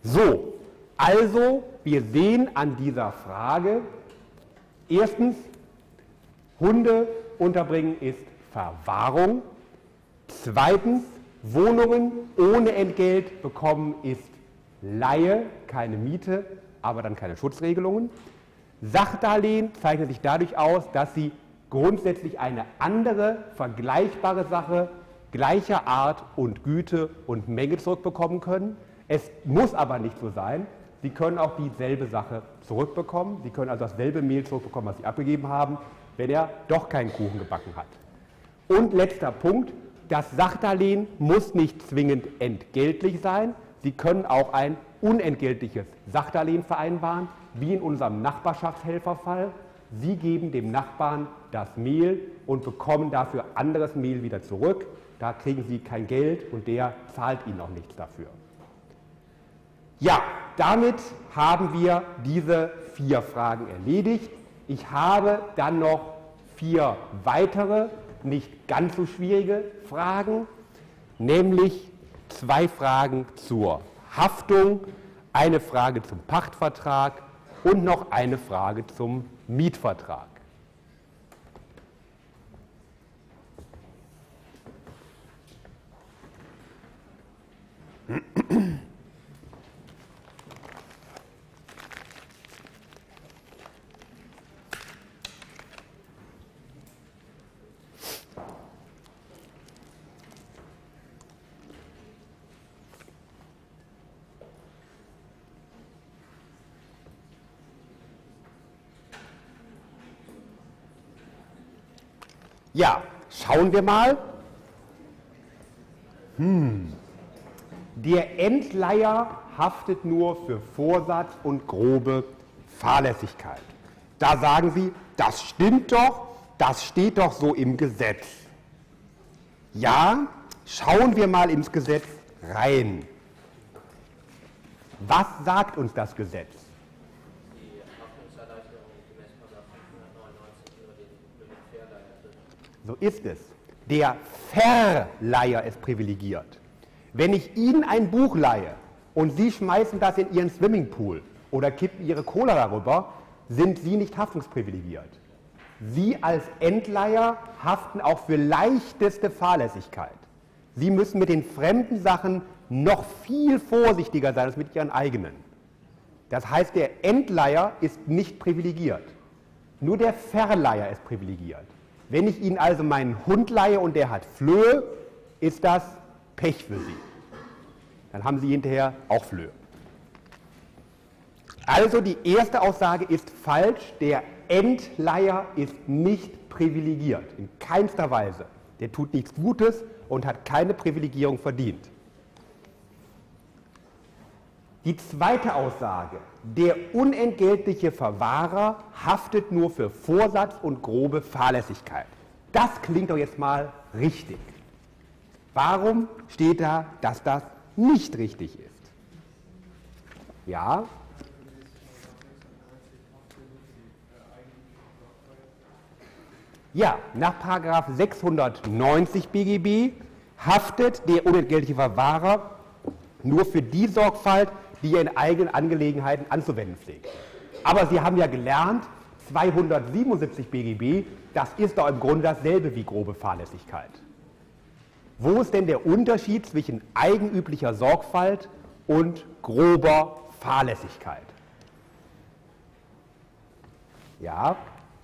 So, also wir sehen an dieser Frage, erstens, Hunde unterbringen ist Verwahrung. Zweitens, Wohnungen ohne Entgelt bekommen ist Leihe, keine Miete, aber dann keine Schutzregelungen. Sachdarlehen zeichnet sich dadurch aus, dass sie grundsätzlich eine andere, vergleichbare Sache gleicher Art und Güte und Menge zurückbekommen können. Es muss aber nicht so sein. Sie können auch dieselbe Sache zurückbekommen. Sie können also dasselbe Mehl zurückbekommen, was Sie abgegeben haben, wenn er doch keinen Kuchen gebacken hat. Und letzter Punkt, das Sachdarlehen muss nicht zwingend entgeltlich sein. Sie können auch ein unentgeltliches Sachdarlehen vereinbaren, wie in unserem Nachbarschaftshelferfall. Sie geben dem Nachbarn das Mehl und bekommen dafür anderes Mehl wieder zurück. Da kriegen Sie kein Geld und der zahlt Ihnen auch nichts dafür. Ja, damit haben wir diese 4 Fragen erledigt. Ich habe dann noch 4 weitere, nicht ganz so schwierige Fragen, nämlich 2 Fragen zur Haftung, eine Frage zum Pachtvertrag und noch eine Frage zum Mietvertrag. Ja, schauen wir mal. Der Entleiher haftet nur für Vorsatz und grobe Fahrlässigkeit. Da sagen Sie, das stimmt doch, das steht doch so im Gesetz. Ja, schauen wir mal ins Gesetz rein. Was sagt uns das Gesetz? So ist es. Der Verleiher ist privilegiert. Wenn ich Ihnen ein Buch leihe und Sie schmeißen das in Ihren Swimmingpool oder kippen Ihre Cola darüber, sind Sie nicht haftungsprivilegiert. Sie als Entleiher haften auch für leichteste Fahrlässigkeit. Sie müssen mit den fremden Sachen noch viel vorsichtiger sein als mit Ihren eigenen. Das heißt, der Entleiher ist nicht privilegiert. Nur der Verleiher ist privilegiert. Wenn ich Ihnen also meinen Hund leihe und der hat Flöhe, ist das Pech für Sie. Dann haben Sie hinterher auch Flöhe. Also die erste Aussage ist falsch. Der Entleiher ist nicht privilegiert, in keinster Weise. Der tut nichts Gutes und hat keine Privilegierung verdient. Die zweite Aussage, der unentgeltliche Verwahrer haftet nur für Vorsatz und grobe Fahrlässigkeit. Das klingt doch jetzt mal richtig. Warum steht da, dass das nicht richtig ist? Ja? Ja, nach § 690 BGB haftet der unentgeltliche Verwahrer nur für die Sorgfalt, die er in eigenen Angelegenheiten anzuwenden pflegt. Aber Sie haben ja gelernt, 277 BGB, das ist doch im Grunde dasselbe wie grobe Fahrlässigkeit. Wo ist denn der Unterschied zwischen eigenüblicher Sorgfalt und grober Fahrlässigkeit? Ja?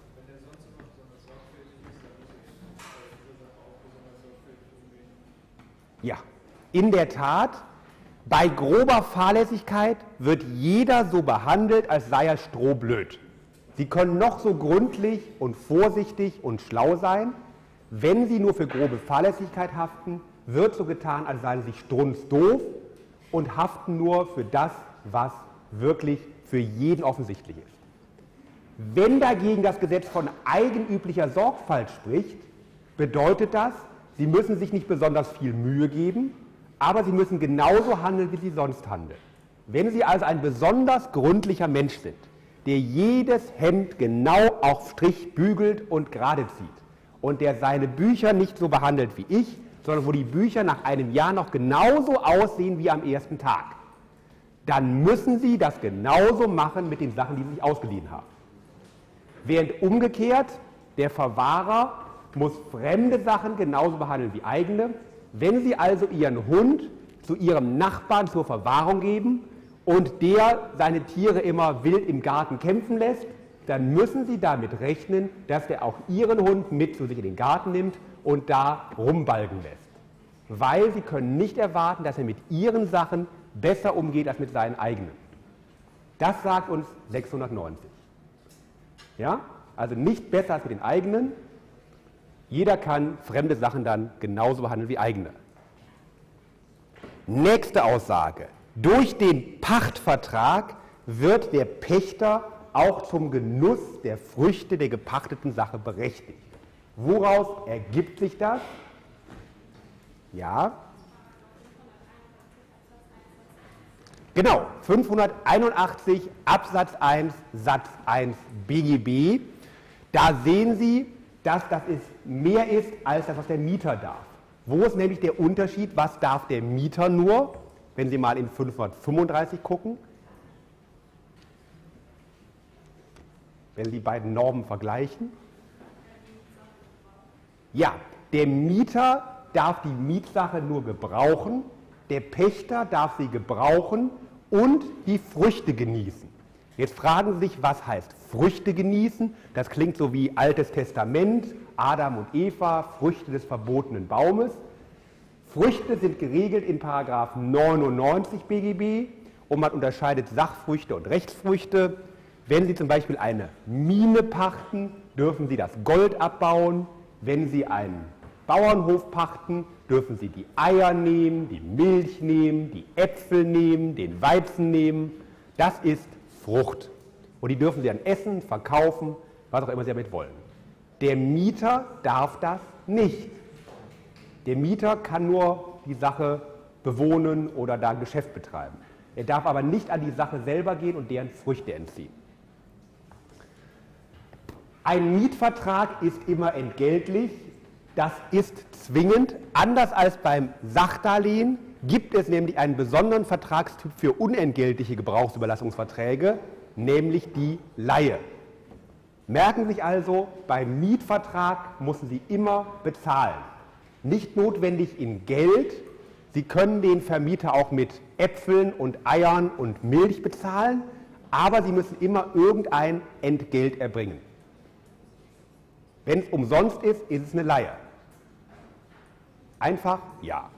Ja, in der Tat. Bei grober Fahrlässigkeit wird jeder so behandelt, als sei er strohblöd. Sie können noch so gründlich und vorsichtig und schlau sein. Wenn Sie nur für grobe Fahrlässigkeit haften, wird so getan, als seien Sie strunzdoof und haften nur für das, was wirklich für jeden offensichtlich ist. Wenn dagegen das Gesetz von eigenüblicher Sorgfalt spricht, bedeutet das, Sie müssen sich nicht besonders viel Mühe geben, aber Sie müssen genauso handeln, wie Sie sonst handeln. Wenn Sie also ein besonders gründlicher Mensch sind, der jedes Hemd genau auf Strich bügelt und gerade zieht und der seine Bücher nicht so behandelt wie ich, sondern wo die Bücher nach einem Jahr noch genauso aussehen wie am ersten Tag, dann müssen Sie das genauso machen mit den Sachen, die Sie sich ausgeliehen haben. Während umgekehrt der Verwahrer muss fremde Sachen genauso behandeln wie eigene. Wenn Sie also Ihren Hund zu Ihrem Nachbarn zur Verwahrung geben und der seine Tiere immer wild im Garten kämpfen lässt, dann müssen Sie damit rechnen, dass der auch Ihren Hund mit zu sich in den Garten nimmt und da rumbalgen lässt. Weil Sie können nicht erwarten, dass er mit Ihren Sachen besser umgeht als mit seinen eigenen. Das sagt uns 690. Ja? Also nicht besser als mit den eigenen. Jeder kann fremde Sachen dann genauso behandeln wie eigene. Nächste Aussage. Durch den Pachtvertrag wird der Pächter auch zum Genuss der Früchte der gepachteten Sache berechtigt. Woraus ergibt sich das? Ja. Genau, 581 Absatz 1 Satz 1 BGB. Da sehen Sie, dass das mehr ist als das, was der Mieter darf. Wo ist nämlich der Unterschied? Was darf der Mieter nur? Wenn Sie mal in 535 gucken. Wenn Sie die beiden Normen vergleichen. Ja, der Mieter darf die Mietsache nur gebrauchen, der Pächter darf sie gebrauchen und die Früchte genießen. Jetzt fragen Sie sich, was heißt Früchte genießen? Das klingt so wie Altes Testament, Adam und Eva, Früchte des verbotenen Baumes. Früchte sind geregelt in § 99 BGB und man unterscheidet Sachfrüchte und Rechtsfrüchte. Wenn Sie zum Beispiel eine Mine pachten, dürfen Sie das Gold abbauen. Wenn Sie einen Bauernhof pachten, dürfen Sie die Eier nehmen, die Milch nehmen, die Äpfel nehmen, den Weizen nehmen. Das ist Frucht. Und die dürfen Sie dann essen, verkaufen, was auch immer Sie damit wollen. Der Mieter darf das nicht. Der Mieter kann nur die Sache bewohnen oder da ein Geschäft betreiben. Er darf aber nicht an die Sache selber gehen und deren Früchte entziehen. Ein Mietvertrag ist immer entgeltlich. Das ist zwingend. Anders als beim Sachdarlehen gibt es nämlich einen besonderen Vertragstyp für unentgeltliche Gebrauchsüberlassungsverträge, nämlich die Leihe. Merken Sie sich also, beim Mietvertrag müssen Sie immer bezahlen. Nicht notwendig in Geld. Sie können den Vermieter auch mit Äpfeln und Eiern und Milch bezahlen, aber Sie müssen immer irgendein Entgelt erbringen. Wenn es umsonst ist, ist es eine Leihe. Einfach ja.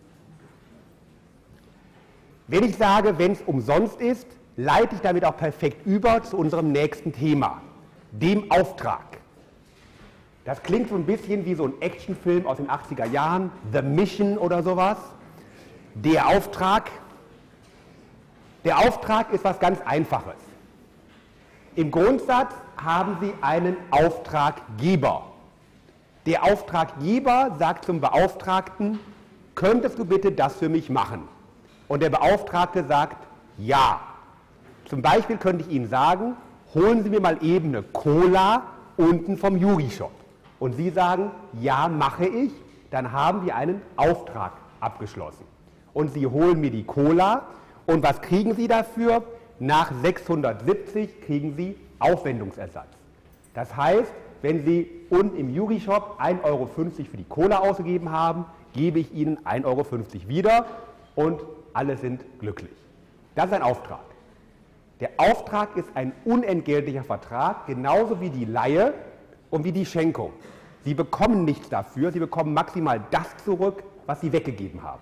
Wenn ich sage, wenn es umsonst ist, leite ich damit auch perfekt über zu unserem nächsten Thema, dem Auftrag. Das klingt so ein bisschen wie so ein Actionfilm aus den 80er Jahren, The Mission oder sowas. Der Auftrag ist was ganz Einfaches. Im Grundsatz haben Sie einen Auftraggeber. Der Auftraggeber sagt zum Beauftragten, könntest du bitte das für mich machen? Und der Beauftragte sagt, ja. Zum Beispiel könnte ich Ihnen sagen, holen Sie mir mal eben eine Cola unten vom Juri-Shop. Und Sie sagen, ja, mache ich, dann haben wir einen Auftrag abgeschlossen. Und Sie holen mir die Cola und was kriegen Sie dafür? Nach 670 kriegen Sie Aufwendungsersatz. Das heißt, wenn Sie unten im Juri-Shop 1,50 € für die Cola ausgegeben haben, gebe ich Ihnen 1,50 € wieder und alle sind glücklich. Das ist ein Auftrag. Der Auftrag ist ein unentgeltlicher Vertrag, genauso wie die Leihe und wie die Schenkung. Sie bekommen nichts dafür, Sie bekommen maximal das zurück, was Sie weggegeben haben.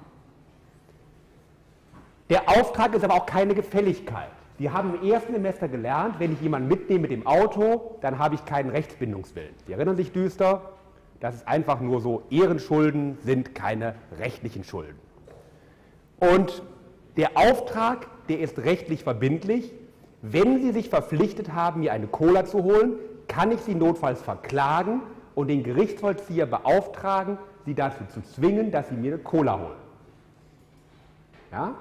Der Auftrag ist aber auch keine Gefälligkeit. Sie haben im ersten Semester gelernt, wenn ich jemanden mitnehme mit dem Auto, dann habe ich keinen Rechtsbindungswillen. Sie erinnern sich düster, das ist einfach nur so, Ehrenschulden sind keine rechtlichen Schulden. Und der Auftrag, der ist rechtlich verbindlich. Wenn Sie sich verpflichtet haben, mir eine Cola zu holen, kann ich Sie notfalls verklagen und den Gerichtsvollzieher beauftragen, Sie dazu zu zwingen, dass Sie mir eine Cola holen. Ja?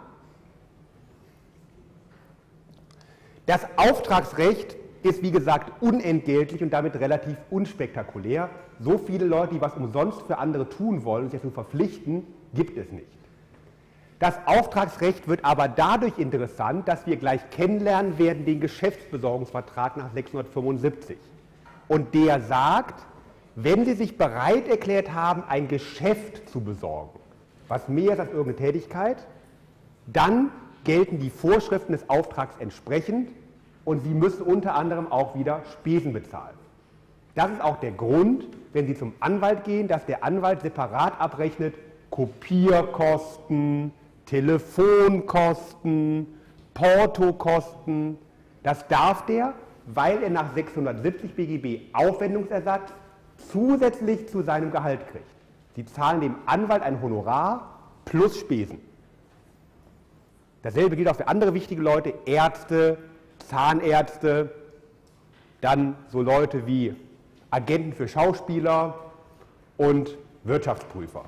Das Auftragsrecht ist, wie gesagt, unentgeltlich und damit relativ unspektakulär. So viele Leute, die was umsonst für andere tun wollen und sich dazu verpflichten, gibt es nicht. Das Auftragsrecht wird aber dadurch interessant, dass wir gleich kennenlernen werden den Geschäftsbesorgungsvertrag nach 675. Und der sagt, wenn Sie sich bereit erklärt haben, ein Geschäft zu besorgen, was mehr ist als irgendeine Tätigkeit, dann gelten die Vorschriften des Auftrags entsprechend und Sie müssen unter anderem auch wieder Spesen bezahlen. Das ist auch der Grund, wenn Sie zum Anwalt gehen, dass der Anwalt separat abrechnet Kopierkosten, Telefonkosten, Portokosten. Das darf der, weil er nach 670 BGB Aufwendungsersatz zusätzlich zu seinem Gehalt kriegt. Sie zahlen dem Anwalt ein Honorar plus Spesen. Dasselbe gilt auch für andere wichtige Leute, Ärzte, Zahnärzte, dann so Leute wie Agenten für Schauspieler und Wirtschaftsprüfer.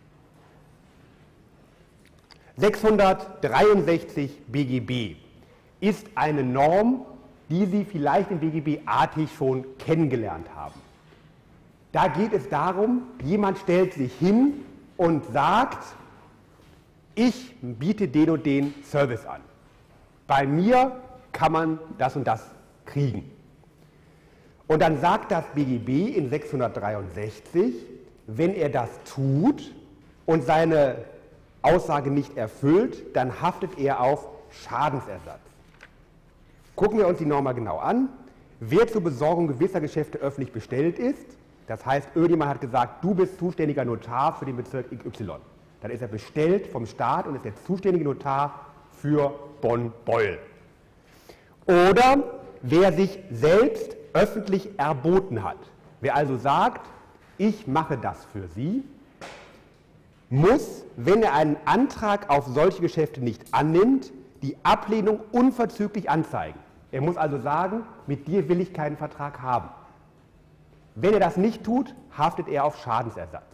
663 BGB ist eine Norm, die Sie vielleicht im BGB artig schon kennengelernt haben. Da geht es darum, jemand stellt sich hin und sagt, ich biete den und den Service an. Bei mir kann man das und das kriegen. Und dann sagt das BGB in 663, wenn er das tut und seine Aussage nicht erfüllt, dann haftet er auf Schadensersatz. Gucken wir uns die Norm mal genau an. Wer zur Besorgung gewisser Geschäfte öffentlich bestellt ist, das heißt, irgendjemand hat gesagt, du bist zuständiger Notar für den Bezirk XY. Dann ist er bestellt vom Staat und ist der zuständige Notar für Bonn-Beuel. Oder wer sich selbst öffentlich erboten hat. Wer also sagt, ich mache das für Sie, muss, wenn er einen Antrag auf solche Geschäfte nicht annimmt, die Ablehnung unverzüglich anzeigen. Er muss also sagen, mit dir will ich keinen Vertrag haben. Wenn er das nicht tut, haftet er auf Schadensersatz.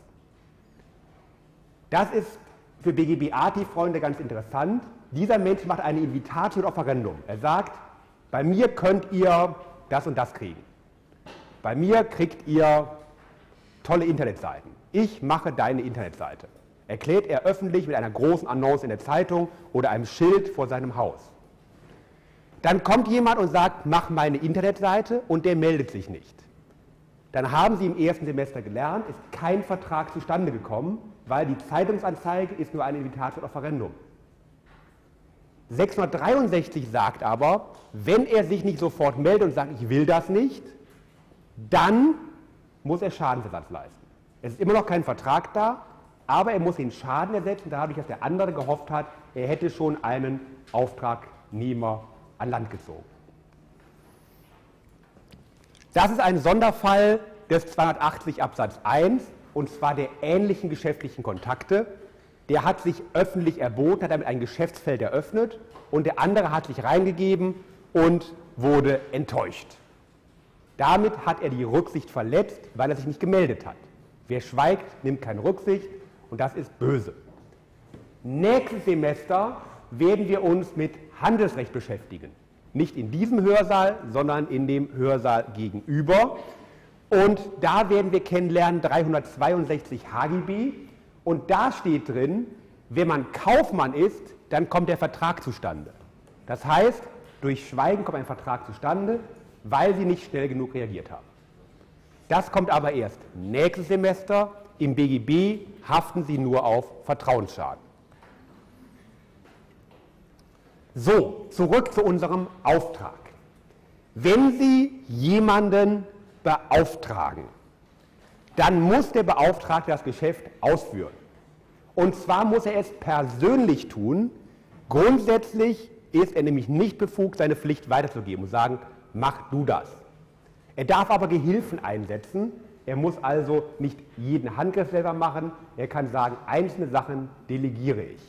Das ist für BGB-AT-Freunde ganz interessant. Dieser Mensch macht eine Invitatio ad offerendum. Er sagt, bei mir könnt ihr das und das kriegen. Bei mir kriegt ihr tolle Internetseiten. Ich mache deine Internetseite. Erklärt er öffentlich mit einer großen Annonce in der Zeitung oder einem Schild vor seinem Haus. Dann kommt jemand und sagt, mach meine Internetseite und der meldet sich nicht. Dann haben Sie im ersten Semester gelernt, ist kein Vertrag zustande gekommen, weil die Zeitungsanzeige ist nur eine Invitatio ad offerendum. 663 sagt aber, wenn er sich nicht sofort meldet und sagt, ich will das nicht, dann muss er Schadensersatz leisten. Es ist immer noch kein Vertrag da, aber er muss den Schaden ersetzen, dadurch, dass der andere gehofft hat, er hätte schon einen Auftragnehmer an Land gezogen. Das ist ein Sonderfall des 280 Absatz 1, und zwar der ähnlichen geschäftlichen Kontakte. Der hat sich öffentlich erboten, hat damit ein Geschäftsfeld eröffnet und der andere hat sich reingegeben und wurde enttäuscht. Damit hat er die Rücksicht verletzt, weil er sich nicht gemeldet hat. Wer schweigt, nimmt keine Rücksicht und das ist böse. Nächstes Semester werden wir uns mit Handelsrecht beschäftigen. Nicht in diesem Hörsaal, sondern in dem Hörsaal gegenüber. Und da werden wir kennenlernen 362 HGB. Und da steht drin, wenn man Kaufmann ist, dann kommt der Vertrag zustande. Das heißt, durch Schweigen kommt ein Vertrag zustande, weil Sie nicht schnell genug reagiert haben. Das kommt aber erst nächstes Semester. Im BGB haften Sie nur auf Vertrauensschaden. So, zurück zu unserem Auftrag. Wenn Sie jemanden beauftragen, dann muss der Beauftragte das Geschäft ausführen. Und zwar muss er es persönlich tun. Grundsätzlich ist er nämlich nicht befugt, seine Pflicht weiterzugeben und sagen, mach du das. Er darf aber Gehilfen einsetzen. Er muss also nicht jeden Handgriff selber machen. Er kann sagen, einzelne Sachen delegiere ich.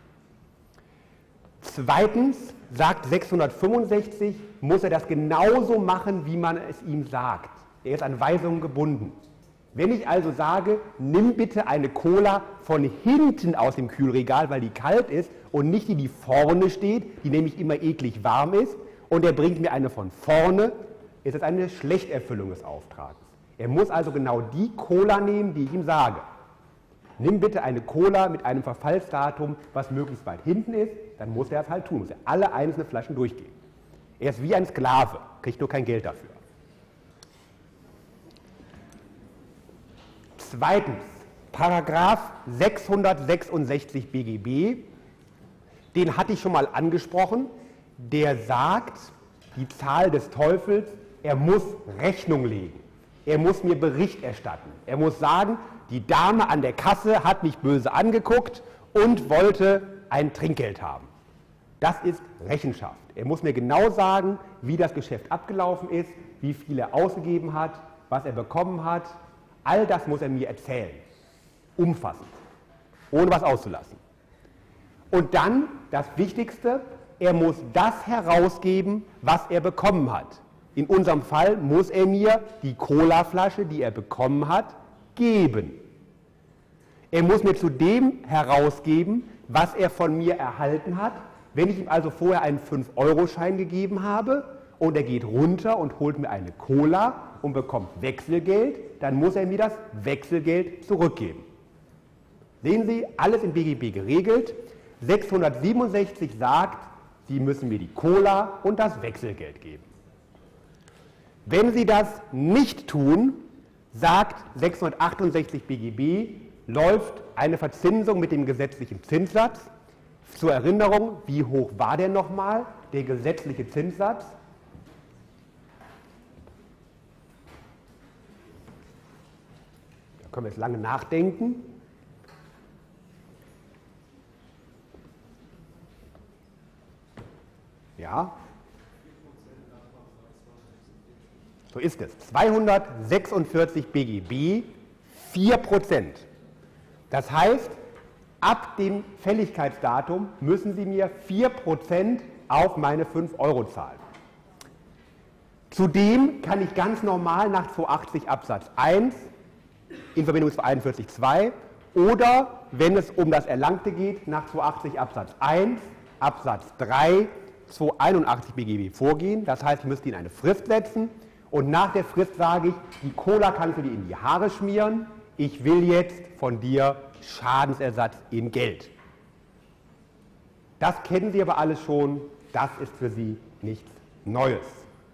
Zweitens sagt 665, muss er das genauso machen, wie man es ihm sagt. Er ist an Weisungen gebunden. Wenn ich also sage, nimm bitte eine Cola von hinten aus dem Kühlregal, weil die kalt ist und nicht die, die vorne steht, die nämlich immer eklig warm ist, und er bringt mir eine von vorne, ist das eine Schlechterfüllung des Auftrags. Er muss also genau die Cola nehmen, die ich ihm sage. nimm bitte eine Cola mit einem Verfallsdatum, was möglichst weit hinten ist, dann muss er es halt tun, muss er alle einzelnen Flaschen durchgehen. Er ist wie ein Sklave, kriegt nur kein Geld dafür. Zweitens, Paragraph 666 BGB, den hatte ich schon mal angesprochen, der sagt, die Zahl des Teufels, er muss Rechnung legen, er muss mir Bericht erstatten, er muss sagen, die Dame an der Kasse hat mich böse angeguckt und wollte ein Trinkgeld haben. Das ist Rechenschaft. Er muss mir genau sagen, wie das Geschäft abgelaufen ist, wie viel er ausgegeben hat, was er bekommen hat. All das muss er mir erzählen. Umfassend. Ohne was auszulassen. Und dann, das Wichtigste, er muss das herausgeben, was er bekommen hat. In unserem Fall muss er mir die Colaflasche, die er bekommen hat, geben. Er muss mir zudem herausgeben, was er von mir erhalten hat. Wenn ich ihm also vorher einen 5-Euro-Schein gegeben habe und er geht runter und holt mir eine Cola und bekommt Wechselgeld, dann muss er mir das Wechselgeld zurückgeben. Sehen Sie, alles im BGB geregelt. 667 sagt, Sie müssen mir die Cola und das Wechselgeld geben. Wenn Sie das nicht tun, sagt 668 BGB, läuft eine Verzinsung mit dem gesetzlichen Zinssatz. Zur Erinnerung, wie hoch war der nochmal, der gesetzliche Zinssatz? Da können wir jetzt lange nachdenken. Ja, so ist es. 246 BGB, 4%. Das heißt, ab dem Fälligkeitsdatum müssen Sie mir 4% auf meine 5 Euro zahlen. Zudem kann ich ganz normal nach 280 Absatz 1 in Verbindung mit 41.2 oder, wenn es um das Erlangte geht, nach 280 Absatz 1, Absatz 3, 281 BGB vorgehen. Das heißt, ich müsste Ihnen eine Frist setzen und nach der Frist sage ich, die Cola kannst du dir in die Haare schmieren, ich will jetzt von dir Schadensersatz in Geld. Das kennen Sie aber alles schon, das ist für Sie nichts Neues.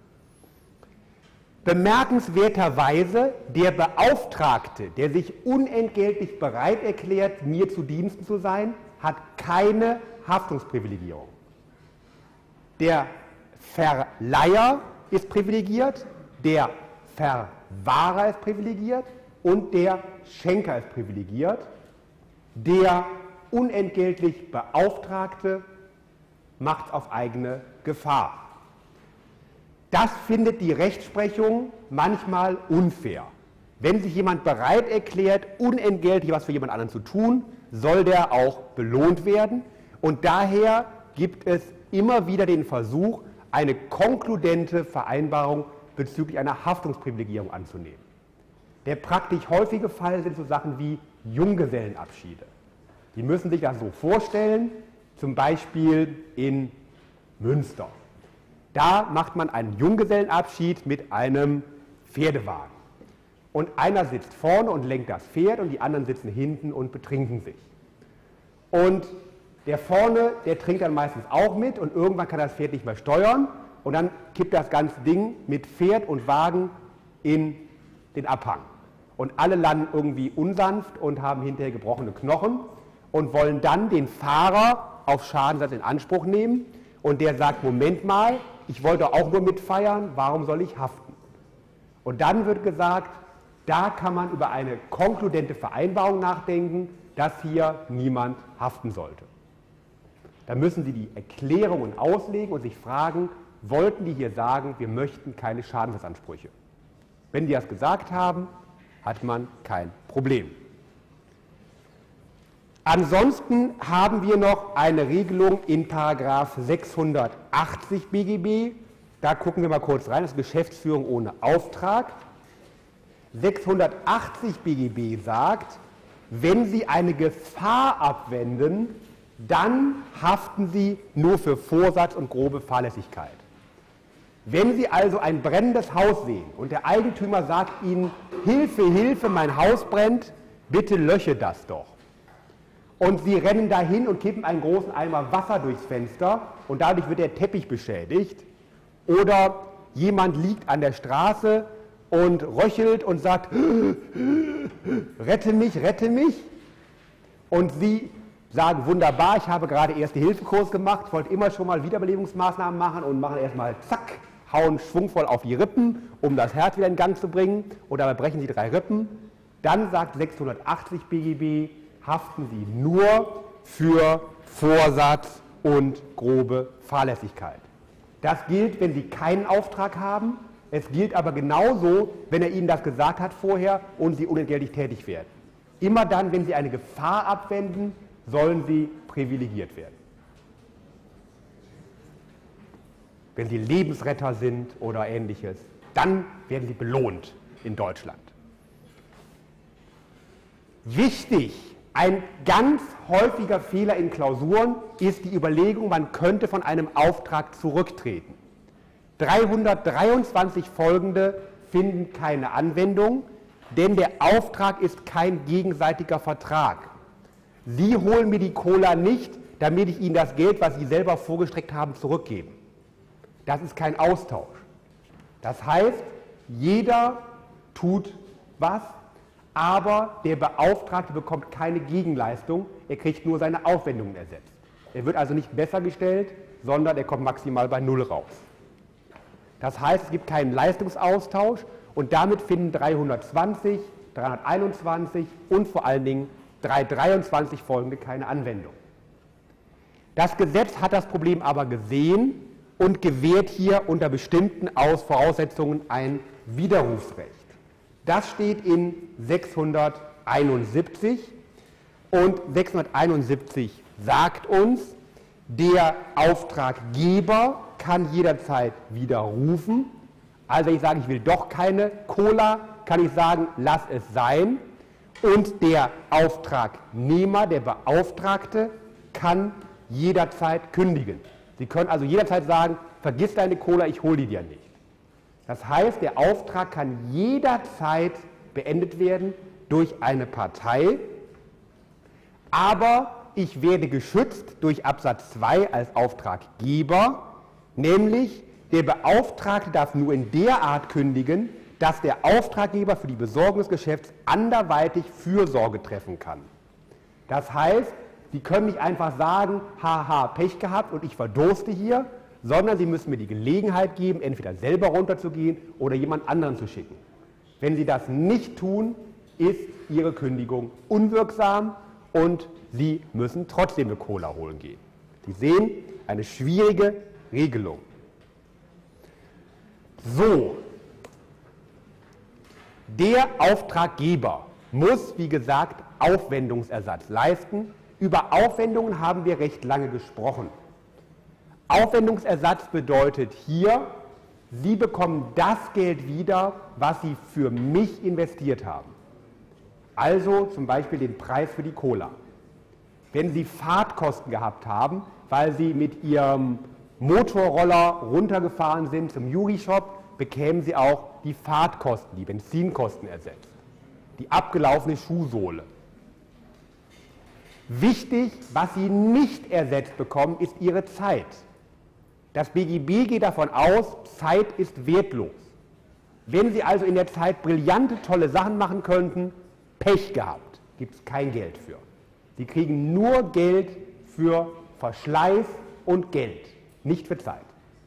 Bemerkenswerterweise, der Beauftragte, der sich unentgeltlich bereit erklärt, mir zu Diensten zu sein, hat keine Haftungsprivilegierung. Der Verleiher ist privilegiert, der Verwahrer ist privilegiert und der Schenker ist privilegiert. Der unentgeltlich Beauftragte macht es auf eigene Gefahr. Das findet die Rechtsprechung manchmal unfair. Wenn sich jemand bereit erklärt, unentgeltlich was für jemand anderen zu tun, soll der auch belohnt werden. Und daher gibt es immer wieder den Versuch, eine konkludente Vereinbarung bezüglich einer Haftungsprivilegierung anzunehmen. Der praktisch häufige Fall sind so Sachen wie Junggesellenabschiede. Die müssen sich das so vorstellen, zum Beispiel in Münster. Da macht man einen Junggesellenabschied mit einem Pferdewagen. Und einer sitzt vorne und lenkt das Pferd und die anderen sitzen hinten und betrinken sich. Und der vorne, der trinkt dann meistens auch mit und irgendwann kann das Pferd nicht mehr steuern und dann kippt das ganze Ding mit Pferd und Wagen in den Abhang. Und alle landen irgendwie unsanft und haben hinterher gebrochene Knochen und wollen dann den Fahrer auf Schadensersatz in Anspruch nehmen und der sagt, Moment mal, ich wollte auch nur mitfeiern, warum soll ich haften? Und dann wird gesagt, da kann man über eine konkludente Vereinbarung nachdenken, dass hier niemand haften sollte. Da müssen Sie die Erklärungen auslegen und sich fragen, wollten die hier sagen, wir möchten keine Schadensersatzansprüche? Wenn die das gesagt haben, hat man kein Problem. Ansonsten haben wir noch eine Regelung in Paragraph 680 BGB. Da gucken wir mal kurz rein, das ist Geschäftsführung ohne Auftrag. 680 BGB sagt, wenn Sie eine Gefahr abwenden, dann haften Sie nur für Vorsatz und grobe Fahrlässigkeit. Wenn Sie also ein brennendes Haus sehen und der Eigentümer sagt Ihnen, Hilfe, Hilfe, mein Haus brennt, bitte lösche das doch. und Sie rennen dahin und kippen einen großen Eimer Wasser durchs Fenster und dadurch wird der Teppich beschädigt. Oder jemand liegt an der Straße und röchelt und sagt, rette mich, rette mich. Und Sie sagen, wunderbar, ich habe gerade Erste-Hilfe-Kurs gemacht, ich wollte immer schon mal Wiederbelebungsmaßnahmen machen und machen erstmal zack, hauen schwungvoll auf die Rippen, um das Herz wieder in Gang zu bringen. Und dabei brechen Sie 3 Rippen. Dann sagt 680 BGB, haften Sie nur für Vorsatz und grobe Fahrlässigkeit. Das gilt, wenn Sie keinen Auftrag haben. Es gilt aber genauso, wenn er Ihnen das gesagt hat vorher und Sie unentgeltlich tätig werden. Immer dann, wenn Sie eine Gefahr abwenden, sollen Sie privilegiert werden. Wenn Sie Lebensretter sind oder Ähnliches, dann werden Sie belohnt in Deutschland. Wichtig, ein ganz häufiger Fehler in Klausuren ist die Überlegung, man könnte von einem Auftrag zurücktreten. 323 folgende finden keine Anwendung, denn der Auftrag ist kein gegenseitiger Vertrag. Sie holen mir die Cola nicht, damit ich Ihnen das Geld, was Sie selber vorgestreckt haben, zurückgeben. Das ist kein Austausch. Das heißt, jeder tut was, aber der Beauftragte bekommt keine Gegenleistung, er kriegt nur seine Aufwendungen ersetzt. Er wird also nicht besser gestellt, sondern er kommt maximal bei 0 raus. Das heißt, es gibt keinen Leistungsaustausch und damit finden 320, 321 und vor allen Dingen 323 folgende keine Anwendung. Das Gesetz hat das Problem aber gesehen und gewährt hier unter bestimmten Voraussetzungen ein Widerrufsrecht. Das steht in 671 und 671 sagt uns, der Auftraggeber kann jederzeit widerrufen. Also wenn ich sage, ich will doch keine Cola, kann ich sagen, lass es sein. Und der Auftragnehmer, der Beauftragte, kann jederzeit kündigen. Sie können also jederzeit sagen, vergiss deine Cola, ich hole die dir nicht. Das heißt, der Auftrag kann jederzeit beendet werden durch eine Partei, aber ich werde geschützt durch Absatz 2 als Auftraggeber, nämlich der Beauftragte darf nur in der Art kündigen, dass der Auftraggeber für die Besorgung des Geschäfts anderweitig Fürsorge treffen kann. Das heißt, Sie können nicht einfach sagen, haha, Pech gehabt und ich verdurste hier, sondern Sie müssen mir die Gelegenheit geben, entweder selber runterzugehen oder jemand anderen zu schicken. Wenn Sie das nicht tun, ist Ihre Kündigung unwirksam und Sie müssen trotzdem eine Cola holen gehen. Sie sehen, eine schwierige Regelung. So, der Auftraggeber muss, wie gesagt, Aufwendungsersatz leisten. Über Aufwendungen haben wir recht lange gesprochen. Aufwendungsersatz bedeutet hier, Sie bekommen das Geld wieder, was Sie für mich investiert haben. Also zum Beispiel den Preis für die Cola. Wenn Sie Fahrtkosten gehabt haben, weil Sie mit Ihrem Motorroller runtergefahren sind zum Juri-Shop, bekämen Sie auch die Fahrtkosten, die Benzinkosten ersetzt. Die abgelaufene Schuhsohle. Wichtig, was Sie nicht ersetzt bekommen, ist Ihre Zeit. Das BGB geht davon aus, Zeit ist wertlos. Wenn Sie also in der Zeit brillante, tolle Sachen machen könnten, Pech gehabt, gibt es kein Geld für. Sie kriegen nur Geld für Verschleiß und Geld, nicht für Zeit.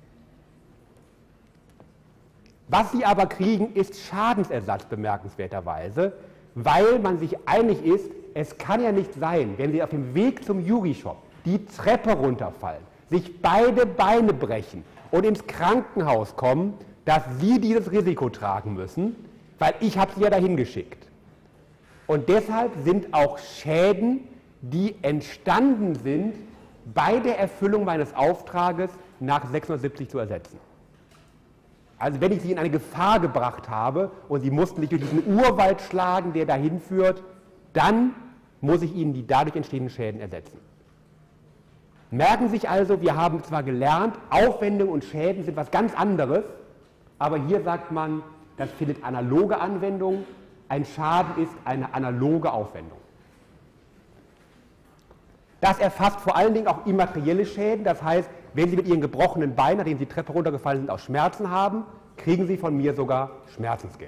Was Sie aber kriegen, ist Schadensersatz bemerkenswerterweise, weil man sich einig ist, es kann ja nicht sein, wenn Sie auf dem Weg zum Juri-Shop die Treppe runterfallen, sich beide Beine brechen und ins Krankenhaus kommen, dass Sie dieses Risiko tragen müssen, weil ich habe Sie ja dahin geschickt. Und deshalb sind auch Schäden, die entstanden sind, bei der Erfüllung meines Auftrages nach 670 zu ersetzen. Also wenn ich Sie in eine Gefahr gebracht habe und Sie mussten sich durch diesen Urwald schlagen, der dahin führt, dann muss ich Ihnen die dadurch entstehenden Schäden ersetzen. Merken Sie sich also, wir haben zwar gelernt, Aufwendungen und Schäden sind was ganz anderes, aber hier sagt man, das findet analoge Anwendung. Ein Schaden ist eine analoge Aufwendung. Das erfasst vor allen Dingen auch immaterielle Schäden. Das heißt, wenn Sie mit Ihren gebrochenen Beinen, nachdem Sie die Treppe runtergefallen sind, auch Schmerzen haben, kriegen Sie von mir sogar Schmerzensgeld.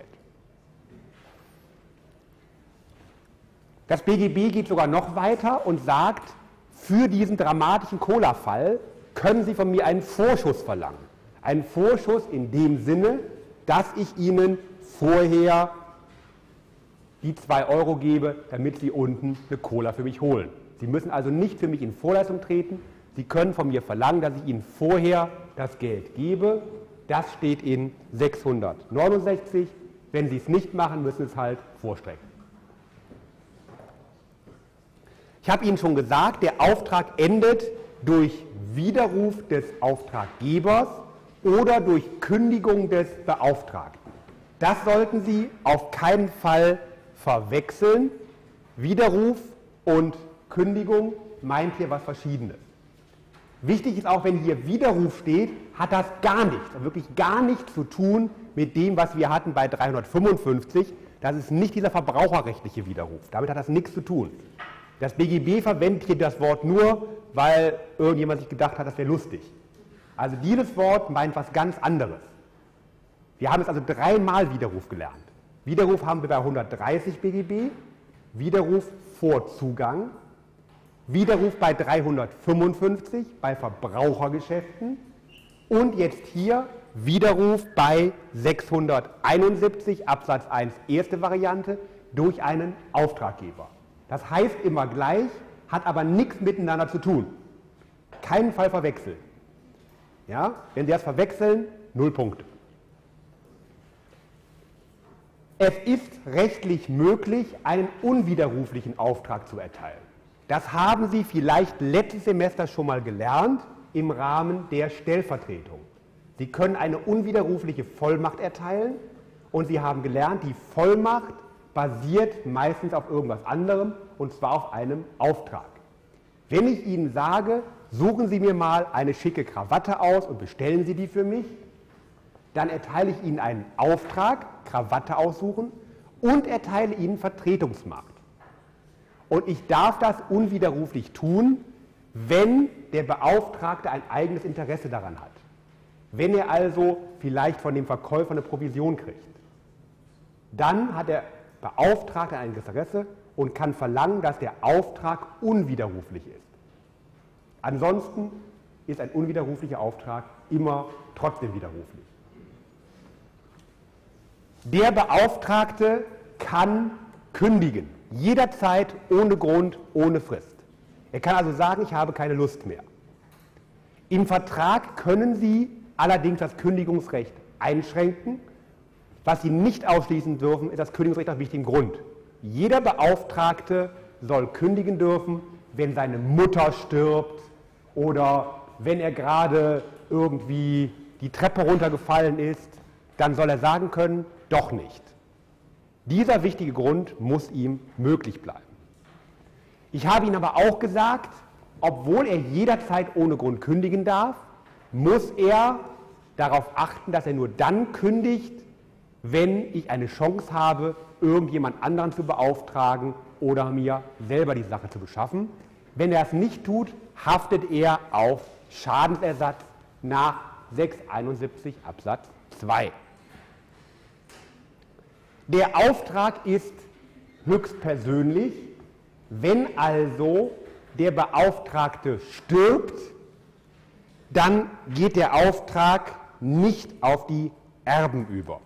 Das BGB geht sogar noch weiter und sagt, für diesen dramatischen Cola-Fall können Sie von mir einen Vorschuss verlangen. Einen Vorschuss in dem Sinne, dass ich Ihnen vorher die 2 € gebe, damit Sie unten eine Cola für mich holen. Sie müssen also nicht für mich in Vorleistung treten. Sie können von mir verlangen, dass ich Ihnen vorher das Geld gebe. Das steht in 669. Wenn Sie es nicht machen, müssen Sie es halt vorstrecken. Ich habe Ihnen schon gesagt, der Auftrag endet durch Widerruf des Auftraggebers oder durch Kündigung des Beauftragten. Das sollten Sie auf keinen Fall verwechseln. Widerruf und Kündigung meint hier was Verschiedenes. Wichtig ist auch, wenn hier Widerruf steht, hat das gar nichts, wirklich gar nichts zu tun mit dem, was wir hatten bei 355. Das ist nicht dieser verbraucherrechtliche Widerruf. Damit hat das nichts zu tun. Das BGB verwendet hier das Wort nur, weil irgendjemand sich gedacht hat, das wäre lustig. Also dieses Wort meint was ganz anderes. Wir haben jetzt also 3-mal Widerruf gelernt. Widerruf haben wir bei 130 BGB, Widerruf vor Zugang, Widerruf bei 355 bei Verbrauchergeschäften und jetzt hier Widerruf bei 671 Absatz 1 erste Variante durch einen Auftraggeber. Das heißt immer gleich, hat aber nichts miteinander zu tun. Keinen Fall verwechseln. Ja? Wenn Sie das verwechseln, 0 Punkte. Es ist rechtlich möglich, einen unwiderruflichen Auftrag zu erteilen. Das haben Sie vielleicht letztes Semester schon mal gelernt im Rahmen der Stellvertretung. Sie können eine unwiderrufliche Vollmacht erteilen und Sie haben gelernt, die Vollmacht basiert meistens auf irgendwas anderem und zwar auf einem Auftrag. Wenn ich Ihnen sage, suchen Sie mir mal eine schicke Krawatte aus und bestellen Sie die für mich, dann erteile ich Ihnen einen Auftrag, Krawatte aussuchen und erteile Ihnen Vertretungsmacht. Und ich darf das unwiderruflich tun, wenn der Beauftragte ein eigenes Interesse daran hat. Wenn er also vielleicht von dem Verkäufer eine Provision kriegt, dann hat der Beauftragte ein Interesse und kann verlangen, dass der Auftrag unwiderruflich ist. Ansonsten ist ein unwiderruflicher Auftrag immer trotzdem widerruflich. Der Beauftragte kann kündigen, jederzeit, ohne Grund, ohne Frist. Er kann also sagen, ich habe keine Lust mehr. Im Vertrag können Sie allerdings das Kündigungsrecht einschränken. Was Sie nicht ausschließen dürfen, ist das Kündigungsrecht aus wichtigem Grund. Jeder Beauftragte soll kündigen dürfen, wenn seine Mutter stirbt oder wenn er gerade irgendwie die Treppe runtergefallen ist, dann soll er sagen können, doch nicht. Dieser wichtige Grund muss ihm möglich bleiben. Ich habe Ihnen aber auch gesagt, obwohl er jederzeit ohne Grund kündigen darf, muss er darauf achten, dass er nur dann kündigt, wenn ich eine Chance habe, irgendjemand anderen zu beauftragen oder mir selber die Sache zu beschaffen. Wenn er es nicht tut, haftet er auf Schadensersatz nach 671 Absatz 2. Der Auftrag ist höchstpersönlich. Wenn also der Beauftragte stirbt, dann geht der Auftrag nicht auf die Erben über.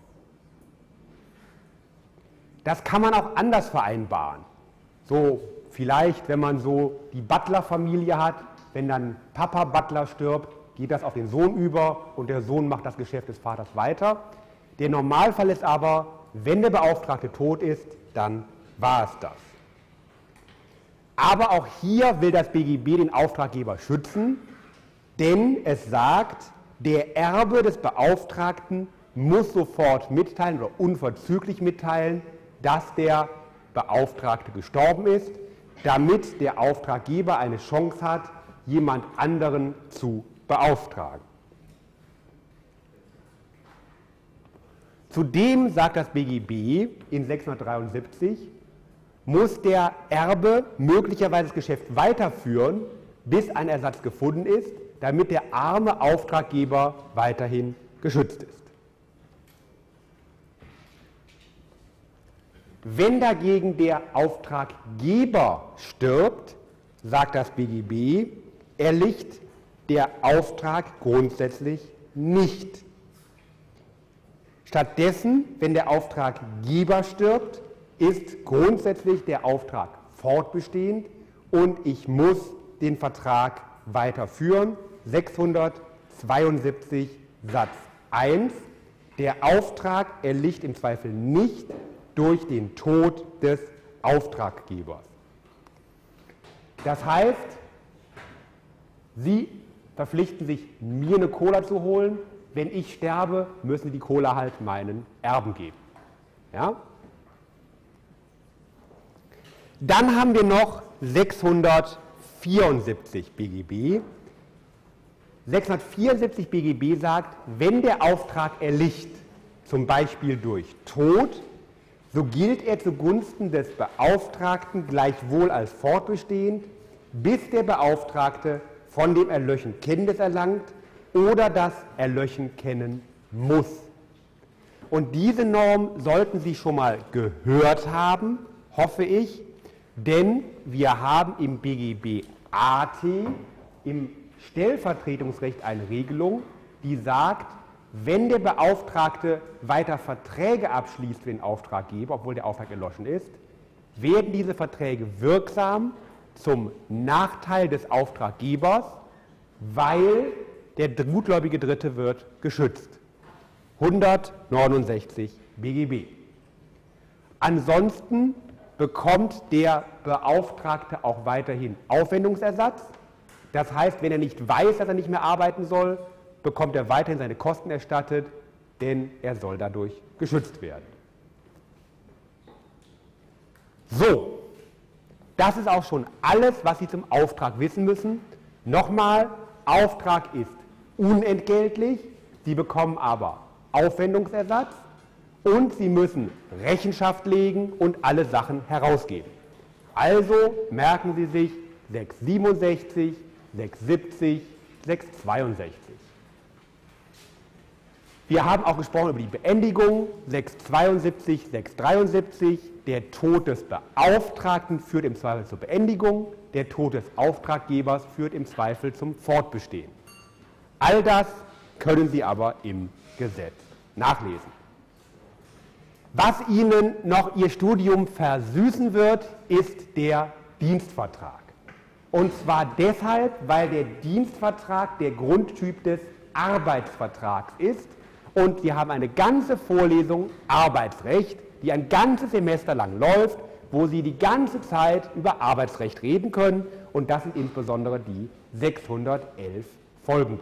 Das kann man auch anders vereinbaren. So vielleicht, wenn man so die Butler-Familie hat, wenn dann Papa Butler stirbt, geht das auf den Sohn über und der Sohn macht das Geschäft des Vaters weiter. Der Normalfall ist aber, wenn der Beauftragte tot ist, dann war es das. Aber auch hier will das BGB den Auftraggeber schützen, denn es sagt, der Erbe des Beauftragten muss sofort mitteilen oder unverzüglich mitteilen, dass der Beauftragte gestorben ist, damit der Auftraggeber eine Chance hat, jemand anderen zu beauftragen. Zudem sagt das BGB in 673, muss der Erbe möglicherweise das Geschäft weiterführen, bis ein Ersatz gefunden ist, damit der arme Auftraggeber weiterhin geschützt ist. Wenn dagegen der Auftraggeber stirbt, sagt das BGB, erliegt der Auftrag grundsätzlich nicht. Stattdessen, wenn der Auftraggeber stirbt, ist grundsätzlich der Auftrag fortbestehend und ich muss den Vertrag weiterführen. 672 Satz 1. Der Auftrag erliegt im Zweifel nicht durch den Tod des Auftraggebers. Das heißt, Sie verpflichten sich, mir eine Cola zu holen. Wenn ich sterbe, müssen Sie die Cola halt meinen Erben geben. Ja? Dann haben wir noch 674 BGB. 674 BGB sagt, wenn der Auftrag erliegt, zum Beispiel durch Tod, so gilt er zugunsten des Beauftragten gleichwohl als fortbestehend, bis der Beauftragte von dem Erlöschen Kenntnis erlangt oder das Erlöschen kennen muss. Und diese Norm sollten Sie schon mal gehört haben, hoffe ich, denn wir haben im BGB AT, im Stellvertretungsrecht, eine Regelung, die sagt, wenn der Beauftragte weiter Verträge abschließt für den Auftraggeber, obwohl der Auftrag erloschen ist, werden diese Verträge wirksam zum Nachteil des Auftraggebers, weil der gutgläubige Dritte wird geschützt. 169 BGB. Ansonsten bekommt der Beauftragte auch weiterhin Aufwendungsersatz. Das heißt, wenn er nicht weiß, dass er nicht mehr arbeiten soll, bekommt er weiterhin seine Kosten erstattet, denn er soll dadurch geschützt werden. So, das ist auch schon alles, was Sie zum Auftrag wissen müssen. Nochmal, Auftrag ist unentgeltlich, Sie bekommen aber Aufwendungsersatz und Sie müssen Rechenschaft legen und alle Sachen herausgeben. Also merken Sie sich 667, 670, 662. Wir haben auch gesprochen über die Beendigung, 672, 673. Der Tod des Beauftragten führt im Zweifel zur Beendigung, der Tod des Auftraggebers führt im Zweifel zum Fortbestehen. All das können Sie aber im Gesetz nachlesen. Was Ihnen noch Ihr Studium versüßen wird, ist der Dienstvertrag. Und zwar deshalb, weil der Dienstvertrag der Grundtyp des Arbeitsvertrags ist. Und wir haben eine ganze Vorlesung Arbeitsrecht, die ein ganzes Semester lang läuft, wo Sie die ganze Zeit über Arbeitsrecht reden können. Und das sind insbesondere die 611 folgende.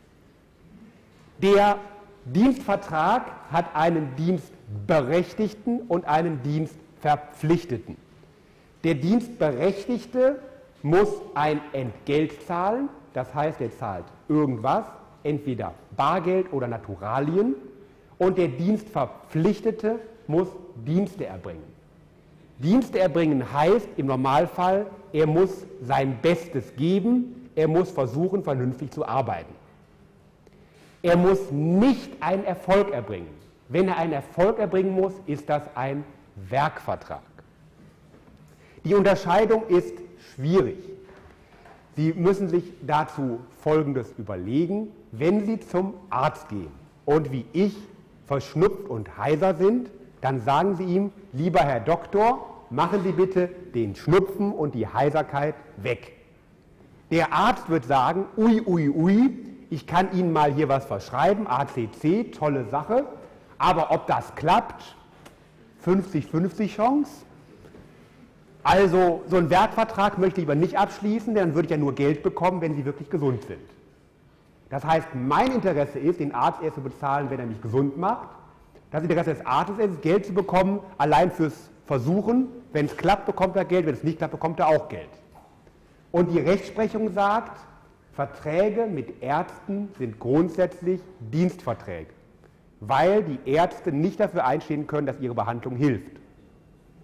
Der Dienstvertrag hat einen Dienstberechtigten und einen Dienstverpflichteten. Der Dienstberechtigte muss ein Entgelt zahlen, das heißt, er zahlt irgendwas, entweder Bargeld oder Naturalien, und der Dienstverpflichtete muss Dienste erbringen. Dienste erbringen heißt im Normalfall, er muss sein Bestes geben, er muss versuchen, vernünftig zu arbeiten. Er muss nicht einen Erfolg erbringen. Wenn er einen Erfolg erbringen muss, ist das ein Werkvertrag. Die Unterscheidung ist schwierig. Sie müssen sich dazu Folgendes überlegen: Wenn Sie zum Arzt gehen und wie ich verschnupft und heiser sind, dann sagen Sie ihm: Lieber Herr Doktor, machen Sie bitte den Schnupfen und die Heiserkeit weg. Der Arzt wird sagen: Ui, ui, ui, ich kann Ihnen mal hier was verschreiben, ACC, tolle Sache, aber ob das klappt, 50-50 Chance. Also so einen Werkvertrag möchte ich lieber nicht abschließen, denn dann würde ich ja nur Geld bekommen, wenn Sie wirklich gesund sind. Das heißt, mein Interesse ist, den Arzt erst zu bezahlen, wenn er mich gesund macht. Das Interesse des Arztes ist, Geld zu bekommen, allein fürs Versuchen. Wenn es klappt, bekommt er Geld, wenn es nicht klappt, bekommt er auch Geld. Und die Rechtsprechung sagt, Verträge mit Ärzten sind grundsätzlich Dienstverträge, weil die Ärzte nicht dafür einstehen können, dass ihre Behandlung hilft.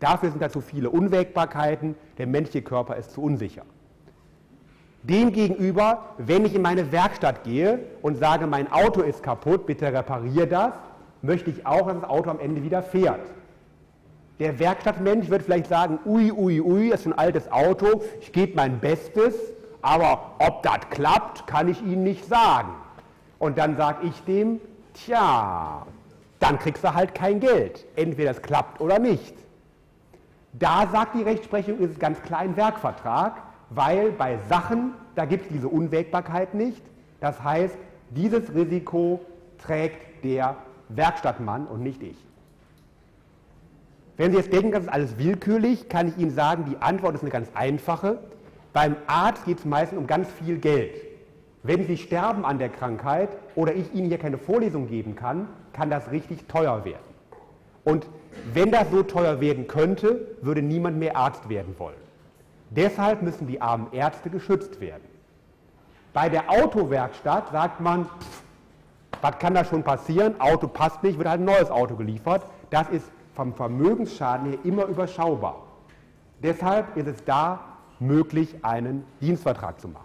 Dafür sind da zu viele Unwägbarkeiten, der menschliche Körper ist zu unsicher. Demgegenüber, wenn ich in meine Werkstatt gehe und sage, mein Auto ist kaputt, bitte repariere das, möchte ich auch, dass das Auto am Ende wieder fährt. Der Werkstattmensch wird vielleicht sagen, ui, ui, ui, das ist ein altes Auto, ich gebe mein Bestes, aber ob das klappt, kann ich Ihnen nicht sagen. Und dann sage ich dem, tja, dann kriegst du halt kein Geld, entweder es klappt oder nicht. Da sagt die Rechtsprechung, ist es ganz klar ein Werkvertrag, weil bei Sachen, da gibt es diese Unwägbarkeit nicht. Das heißt, dieses Risiko trägt der Werkstattmann und nicht ich. Wenn Sie jetzt denken, das ist alles willkürlich, kann ich Ihnen sagen, die Antwort ist eine ganz einfache. Beim Arzt geht es meistens um ganz viel Geld. Wenn Sie sterben an der Krankheit oder ich Ihnen hier keine Vorlesung geben kann, kann das richtig teuer werden. Und wenn das so teuer werden könnte, würde niemand mehr Arzt werden wollen. Deshalb müssen die armen Ärzte geschützt werden. Bei der Autowerkstatt sagt man, was kann da schon passieren? Auto passt nicht, wird halt ein neues Auto geliefert. Das ist vom Vermögensschaden her immer überschaubar. Deshalb ist es da möglich, einen Dienstvertrag zu machen.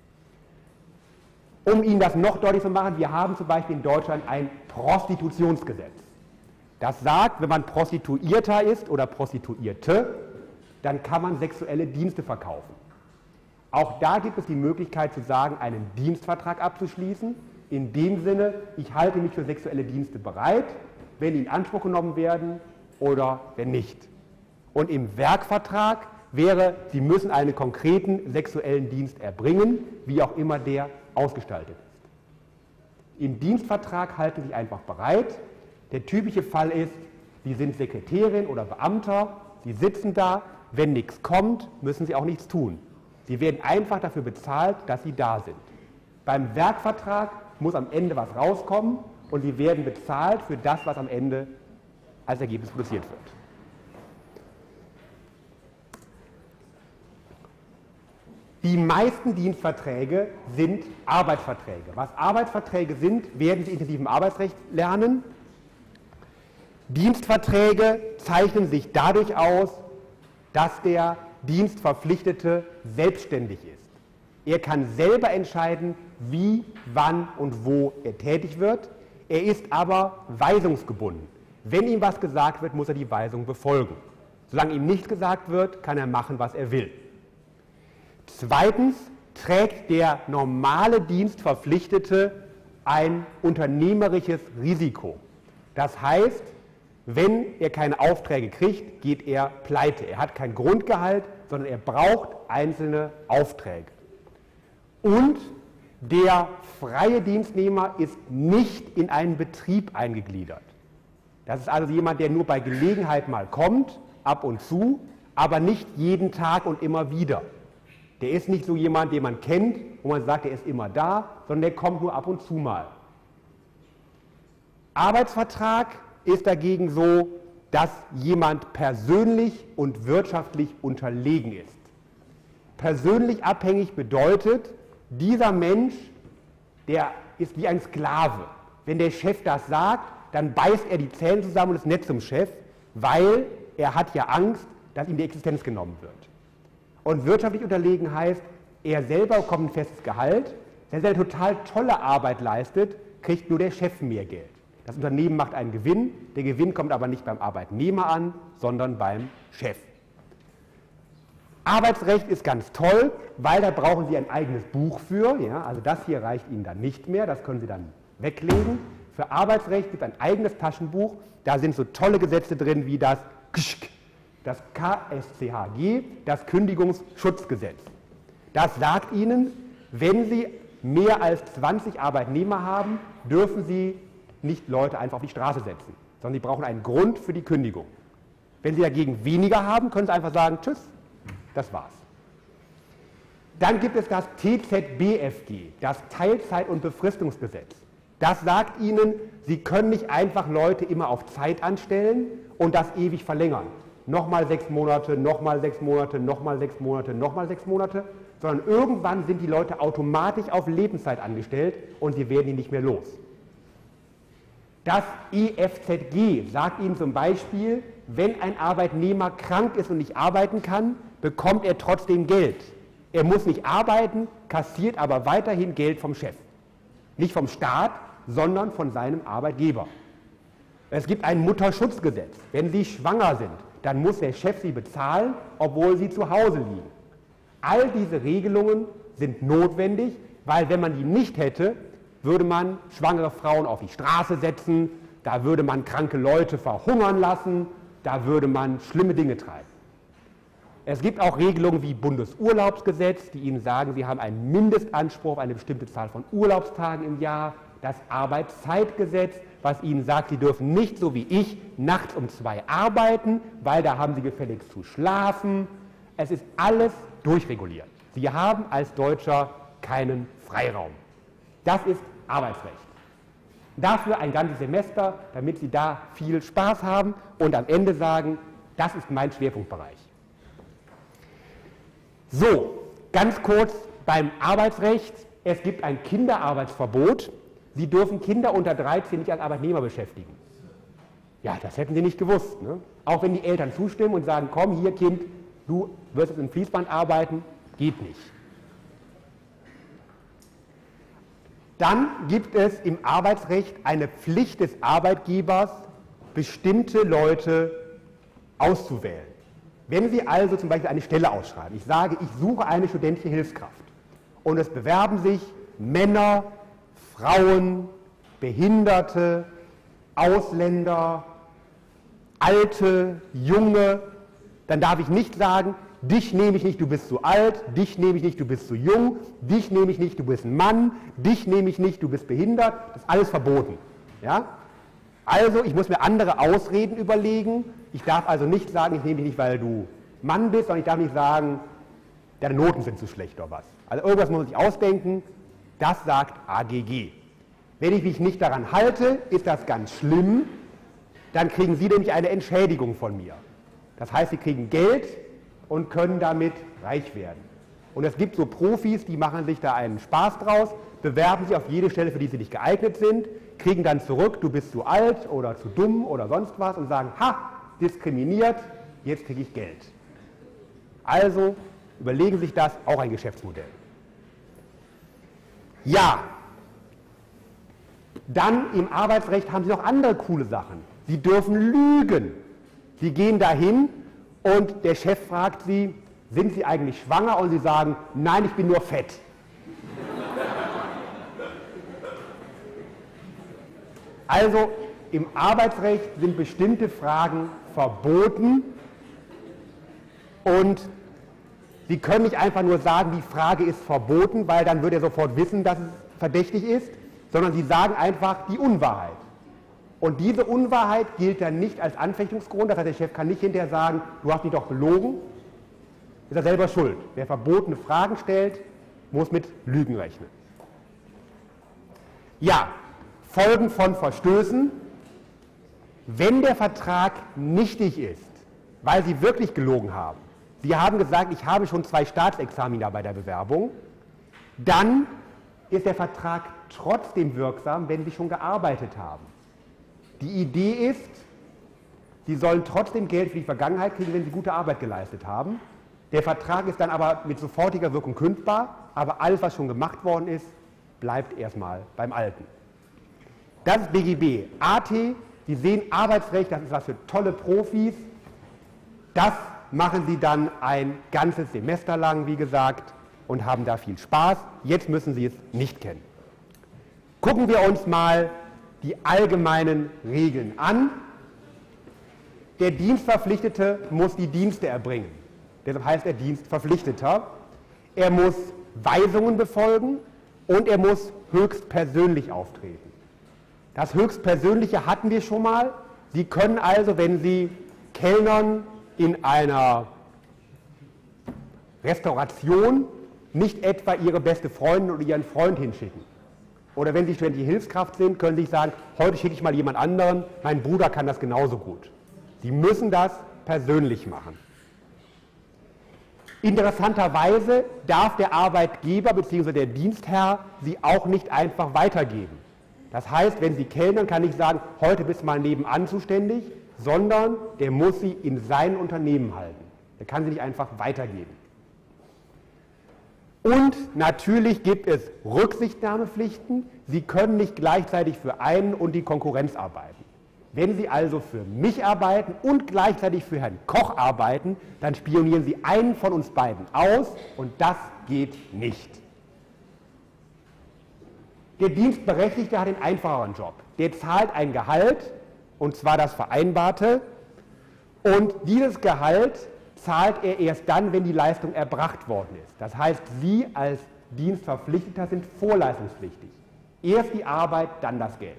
Um Ihnen das noch deutlich zu machen, wir haben zum Beispiel in Deutschland ein Prostitutionsgesetz. Das sagt, wenn man Prostituierter ist oder Prostituierte, dann kann man sexuelle Dienste verkaufen. Auch da gibt es die Möglichkeit zu sagen, einen Dienstvertrag abzuschließen. In dem Sinne, ich halte mich für sexuelle Dienste bereit, wenn die in Anspruch genommen werden oder wenn nicht. Und im Werkvertrag wäre, Sie müssen einen konkreten sexuellen Dienst erbringen, wie auch immer der ausgestaltet ist. Im Dienstvertrag halten Sie sich einfach bereit. Der typische Fall ist, Sie sind Sekretärin oder Beamter, Sie sitzen da, wenn nichts kommt, müssen Sie auch nichts tun. Sie werden einfach dafür bezahlt, dass Sie da sind. Beim Werkvertrag muss am Ende was rauskommen und Sie werden bezahlt für das, was am Ende als Ergebnis produziert wird. Die meisten Dienstverträge sind Arbeitsverträge. Was Arbeitsverträge sind, werden Sie intensiv im Arbeitsrecht lernen. Dienstverträge zeichnen sich dadurch aus, dass der Dienstverpflichtete selbstständig ist. Er kann selber entscheiden, wie, wann und wo er tätig wird. Er ist aber weisungsgebunden. Wenn ihm was gesagt wird, muss er die Weisung befolgen. Solange ihm nichts gesagt wird, kann er machen, was er will. Zweitens trägt der normale Dienstverpflichtete ein unternehmerisches Risiko. Das heißt, wenn er keine Aufträge kriegt, geht er pleite. Er hat kein Grundgehalt, sondern er braucht einzelne Aufträge. Und der freie Dienstnehmer ist nicht in einen Betrieb eingegliedert. Das ist also jemand, der nur bei Gelegenheit mal kommt, ab und zu, aber nicht jeden Tag und immer wieder. Der ist nicht so jemand, den man kennt, wo man sagt, der ist immer da, sondern der kommt nur ab und zu mal. Arbeitsvertrag ist dagegen so, dass jemand persönlich und wirtschaftlich unterlegen ist. Persönlich abhängig bedeutet, dieser Mensch, der ist wie ein Sklave. Wenn der Chef das sagt, dann beißt er die Zähne zusammen und ist nett zum Chef, weil er hat ja Angst, dass ihm die Existenz genommen wird. Und wirtschaftlich unterlegen heißt, er selber bekommt ein festes Gehalt, wenn er eine total tolle Arbeit leistet, kriegt nur der Chef mehr Geld. Das Unternehmen macht einen Gewinn, der Gewinn kommt aber nicht beim Arbeitnehmer an, sondern beim Chef. Arbeitsrecht ist ganz toll, weil da brauchen Sie ein eigenes Buch für. Ja, also das hier reicht Ihnen dann nicht mehr, das können Sie dann weglegen. Für Arbeitsrecht gibt es ein eigenes Taschenbuch, da sind so tolle Gesetze drin wie das KSCHG, das Kündigungsschutzgesetz. Das sagt Ihnen, wenn Sie mehr als 20 Arbeitnehmer haben, dürfen Sie nicht Leute einfach auf die Straße setzen, sondern Sie brauchen einen Grund für die Kündigung. Wenn Sie dagegen weniger haben, können Sie einfach sagen, tschüss, das war's. Dann gibt es das TZBFG, das Teilzeit- und Befristungsgesetz. Das sagt Ihnen, Sie können nicht einfach Leute immer auf Zeit anstellen und das ewig verlängern. Nochmal 6 Monate, nochmal 6 Monate, nochmal 6 Monate, nochmal 6 Monate, sondern irgendwann sind die Leute automatisch auf Lebenszeit angestellt und Sie werden die nicht mehr los. Das EFZG sagt Ihnen zum Beispiel, wenn ein Arbeitnehmer krank ist und nicht arbeiten kann, bekommt er trotzdem Geld. Er muss nicht arbeiten, kassiert aber weiterhin Geld vom Chef. Nicht vom Staat, sondern von seinem Arbeitgeber. Es gibt ein Mutterschutzgesetz. Wenn Sie schwanger sind, dann muss der Chef Sie bezahlen, obwohl Sie zu Hause liegen. All diese Regelungen sind notwendig, weil wenn man die nicht hätte, würde man schwangere Frauen auf die Straße setzen, da würde man kranke Leute verhungern lassen, da würde man schlimme Dinge treiben. Es gibt auch Regelungen wie Bundesurlaubsgesetz, die Ihnen sagen, Sie haben einen Mindestanspruch auf eine bestimmte Zahl von Urlaubstagen im Jahr. Das Arbeitszeitgesetz, was Ihnen sagt, Sie dürfen nicht so wie ich nachts um 2 arbeiten, weil da haben Sie gefälligst zu schlafen. Es ist alles durchreguliert. Sie haben als Deutscher keinen Freiraum. Das ist Arbeitsrecht. Dafür ein ganzes Semester, damit Sie da viel Spaß haben und am Ende sagen, das ist mein Schwerpunktbereich. So, ganz kurz beim Arbeitsrecht. Es gibt ein Kinderarbeitsverbot. Sie dürfen Kinder unter 13 nicht als Arbeitnehmer beschäftigen. Ja, das hätten Sie nicht gewusst. Ne? Auch wenn die Eltern zustimmen und sagen, komm hier Kind, du wirst jetzt im Fließband arbeiten, geht nicht. Dann gibt es im Arbeitsrecht eine Pflicht des Arbeitgebers, bestimmte Leute auszuwählen. Wenn Sie also zum Beispiel eine Stelle ausschreiben, ich sage, ich suche eine studentische Hilfskraft und es bewerben sich Männer, Frauen, Behinderte, Ausländer, Alte, Junge, dann darf ich nicht sagen, dich nehme ich nicht, du bist zu alt, dich nehme ich nicht, du bist zu jung, dich nehme ich nicht, du bist ein Mann, dich nehme ich nicht, du bist behindert, das ist alles verboten. Ja? Also ich muss mir andere Ausreden überlegen, ich darf also nicht sagen, ich nehme dich nicht, weil du Mann bist, sondern ich darf nicht sagen, deine Noten sind zu schlecht oder was. Also irgendwas muss man sich ausdenken, das sagt AGG. Wenn ich mich nicht daran halte, ist das ganz schlimm, dann kriegen Sie nämlich eine Entschädigung von mir. Das heißt, Sie kriegen Geld und können damit reich werden. Und es gibt so Profis, die machen sich da einen Spaß draus, bewerben sich auf jede Stelle, für die sie nicht geeignet sind, kriegen dann zurück, du bist zu alt oder zu dumm oder sonst was und sagen, ha, diskriminiert, jetzt kriege ich Geld. Also überlegen Sie sich das, auch ein Geschäftsmodell. Ja, dann im Arbeitsrecht haben Sie noch andere coole Sachen. Sie dürfen lügen. Sie gehen dahin und der Chef fragt Sie, sind Sie eigentlich schwanger? Und Sie sagen, nein, ich bin nur fett. Also im Arbeitsrecht sind bestimmte Fragen verboten und Sie können nicht einfach nur sagen, die Frage ist verboten, weil dann würde er sofort wissen, dass es verdächtig ist, sondern Sie sagen einfach die Unwahrheit. Und diese Unwahrheit gilt dann nicht als Anfechtungsgrund, das heißt, der Chef kann nicht hinterher sagen, du hast mich doch belogen, ist er selber schuld. Wer verbotene Fragen stellt, muss mit Lügen rechnen. Ja, Folgen von Verstößen. Wenn der Vertrag nichtig ist, weil Sie wirklich gelogen haben, Sie haben gesagt, ich habe schon 2 Staatsexamina bei der Bewerbung, dann ist der Vertrag trotzdem wirksam, wenn Sie schon gearbeitet haben. Die Idee ist, Sie sollen trotzdem Geld für die Vergangenheit kriegen, wenn Sie gute Arbeit geleistet haben. Der Vertrag ist dann aber mit sofortiger Wirkung kündbar, aber alles, was schon gemacht worden ist, bleibt erstmal beim Alten. Das ist BGB. AT, Sie sehen Arbeitsrecht, das ist was für tolle Profis. Das machen Sie dann ein ganzes Semester lang, wie gesagt, und haben da viel Spaß. Jetzt müssen Sie es nicht kennen. Gucken wir uns mal die allgemeinen Regeln an. Der Dienstverpflichtete muss die Dienste erbringen. Deshalb heißt er Dienstverpflichteter. Er muss Weisungen befolgen und er muss höchstpersönlich auftreten. Das Höchstpersönliche hatten wir schon mal. Sie können also, wenn Sie Kellnern in einer Restauration, nicht etwa Ihre beste Freundin oder Ihren Freund hinschicken. Oder wenn Sie studentische Hilfskraft sind, können Sie sich sagen, heute schicke ich mal jemand anderen, mein Bruder kann das genauso gut. Sie müssen das persönlich machen. Interessanterweise darf der Arbeitgeber bzw. der Dienstherr sie auch nicht einfach weitergeben. Das heißt, wenn Sie kellnern, kann ich sagen, heute bist du mal nebenan zuständig, sondern der muss Sie in sein Unternehmen halten. Der kann Sie nicht einfach weitergeben. Und natürlich gibt es Rücksichtnahmepflichten. Sie können nicht gleichzeitig für einen und die Konkurrenz arbeiten. Wenn Sie also für mich arbeiten und gleichzeitig für Herrn Koch arbeiten, dann spionieren Sie einen von uns beiden aus und das geht nicht. Der Dienstberechtigte hat einen einfacheren Job. Der zahlt ein Gehalt, und zwar das Vereinbarte, und dieses Gehalt zahlt er erst dann, wenn die Leistung erbracht worden ist. Das heißt, Sie als Dienstverpflichteter sind vorleistungspflichtig. Erst die Arbeit, dann das Geld.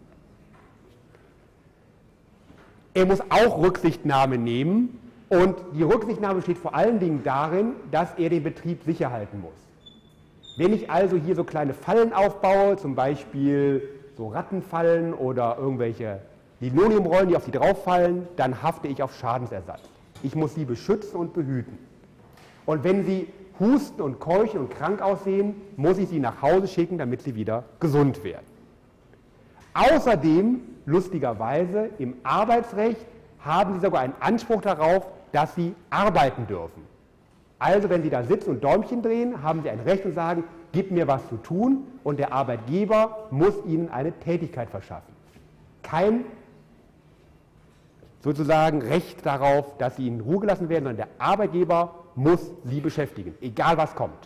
Er muss auch Rücksichtnahme nehmen, und die Rücksichtnahme besteht vor allen Dingen darin, dass er den Betrieb sicher halten muss. Wenn ich also hier so kleine Fallen aufbaue, zum Beispiel so Rattenfallen oder irgendwelche Linoleumrollen, die auf Sie drauffallen, dann hafte ich auf Schadensersatz. Ich muss Sie beschützen und behüten. Und wenn Sie husten und keuchen und krank aussehen, muss ich Sie nach Hause schicken, damit Sie wieder gesund werden. Außerdem, lustigerweise, im Arbeitsrecht haben Sie sogar einen Anspruch darauf, dass Sie arbeiten dürfen. Also wenn Sie da sitzen und Däumchen drehen, haben Sie ein Recht und sagen, gib mir was zu tun, und der Arbeitgeber muss Ihnen eine Tätigkeit verschaffen. Kein sozusagen Recht darauf, dass Sie in Ruhe gelassen werden, sondern der Arbeitgeber muss Sie beschäftigen, egal was kommt.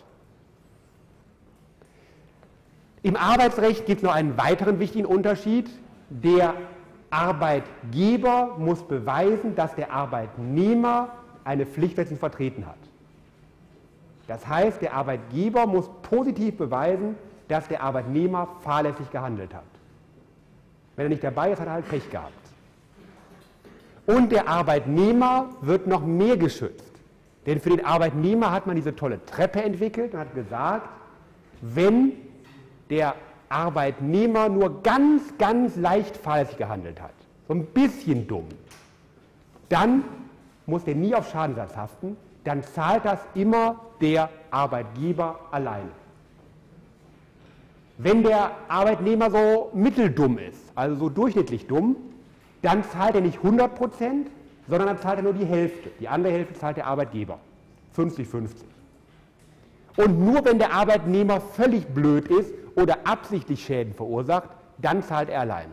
Im Arbeitsrecht gibt es noch einen weiteren wichtigen Unterschied. Der Arbeitgeber muss beweisen, dass der Arbeitnehmer eine Pflicht zu vertreten hat. Das heißt, der Arbeitgeber muss positiv beweisen, dass der Arbeitnehmer fahrlässig gehandelt hat. Wenn er nicht dabei ist, hat er halt Pech gehabt. Und der Arbeitnehmer wird noch mehr geschützt. Denn für den Arbeitnehmer hat man diese tolle Treppe entwickelt und hat gesagt, wenn der Arbeitnehmer nur ganz, ganz leicht fahrlässig gehandelt hat, so ein bisschen dumm, dann muss der nie auf Schadensersatz haften, dann zahlt das immer der Arbeitgeber alleine. Wenn der Arbeitnehmer so mitteldumm ist, also so durchschnittlich dumm, dann zahlt er nicht 100%, sondern dann zahlt er nur die Hälfte. Die andere Hälfte zahlt der Arbeitgeber. 50-50. Und nur wenn der Arbeitnehmer völlig blöd ist oder absichtlich Schäden verursacht, dann zahlt er alleine.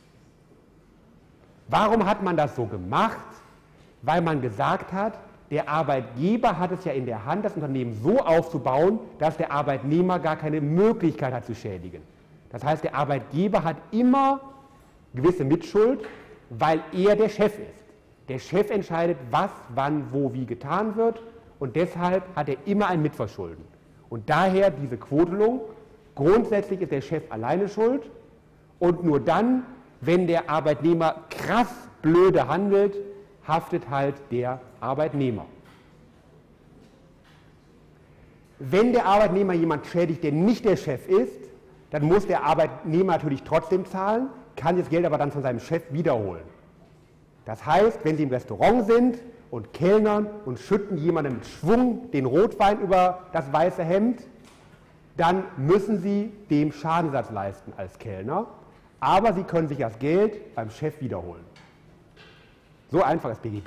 Warum hat man das so gemacht? Weil man gesagt hat, der Arbeitgeber hat es ja in der Hand, das Unternehmen so aufzubauen, dass der Arbeitnehmer gar keine Möglichkeit hat zu schädigen. Das heißt, der Arbeitgeber hat immer gewisse Mitschuld, weil er der Chef ist. Der Chef entscheidet, was, wann, wo, wie getan wird, und deshalb hat er immer ein Mitverschulden. Und daher diese Quotelung, grundsätzlich ist der Chef alleine schuld, und nur dann, wenn der Arbeitnehmer krass blöde handelt, haftet halt der Arbeitnehmer. Wenn der Arbeitnehmer jemand schädigt, der nicht der Chef ist, dann muss der Arbeitnehmer natürlich trotzdem zahlen, kann das Geld aber dann von seinem Chef wiederholen. Das heißt, wenn Sie im Restaurant sind und kellnern und schütten jemandem mit Schwung den Rotwein über das weiße Hemd, dann müssen Sie dem Schadensersatz leisten als Kellner, aber Sie können sich das Geld beim Chef wiederholen. So einfach ist BGB.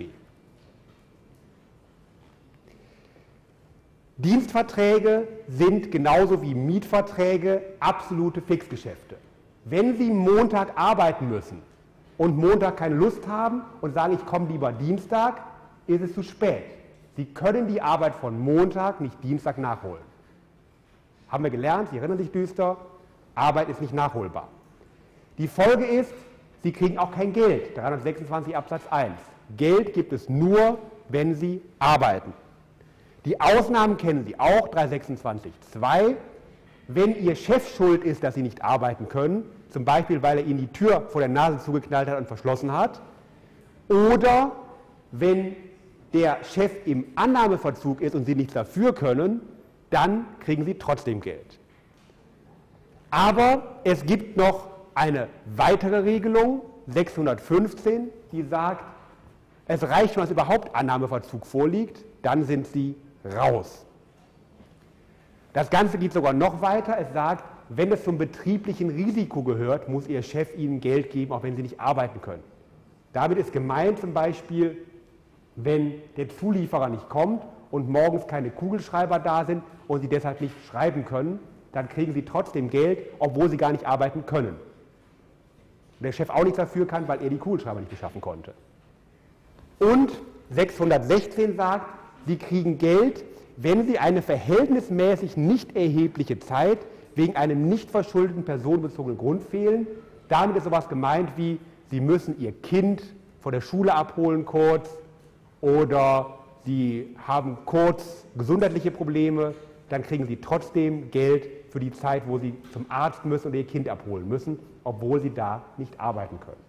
Dienstverträge sind genauso wie Mietverträge absolute Fixgeschäfte. Wenn Sie Montag arbeiten müssen und Montag keine Lust haben und sagen, ich komme lieber Dienstag, ist es zu spät. Sie können die Arbeit von Montag nicht Dienstag nachholen. Haben wir gelernt, Sie erinnern sich düster, Arbeit ist nicht nachholbar. Die Folge ist, Sie kriegen auch kein Geld, 326 Absatz 1. Geld gibt es nur, wenn Sie arbeiten. Die Ausnahmen kennen Sie auch, 326(2). Wenn Ihr Chef schuld ist, dass Sie nicht arbeiten können, zum Beispiel, weil er Ihnen die Tür vor der Nase zugeknallt hat und verschlossen hat, oder wenn der Chef im Annahmeverzug ist und Sie nichts dafür können, dann kriegen Sie trotzdem Geld. Aber es gibt noch eine weitere Regelung, 615, die sagt, es reicht schon, dass überhaupt Annahmeverzug vorliegt, dann sind Sie raus. Das Ganze geht sogar noch weiter. Es sagt, wenn es zum betrieblichen Risiko gehört, muss Ihr Chef Ihnen Geld geben, auch wenn Sie nicht arbeiten können. Damit ist gemeint zum Beispiel, wenn der Zulieferer nicht kommt und morgens keine Kugelschreiber da sind und Sie deshalb nicht schreiben können, dann kriegen Sie trotzdem Geld, obwohl Sie gar nicht arbeiten können. Und der Chef auch nichts dafür kann, weil er die Kugelschreiber nicht beschaffen konnte. Und 616 sagt, Sie kriegen Geld, wenn Sie eine verhältnismäßig nicht erhebliche Zeit wegen einem nicht verschuldeten personenbezogenen Grund fehlen. Damit ist sowas gemeint wie, Sie müssen Ihr Kind von der Schule abholen kurz oder Sie haben kurz gesundheitliche Probleme, dann kriegen Sie trotzdem Geld für die Zeit, wo Sie zum Arzt müssen oder Ihr Kind abholen müssen, obwohl Sie da nicht arbeiten können.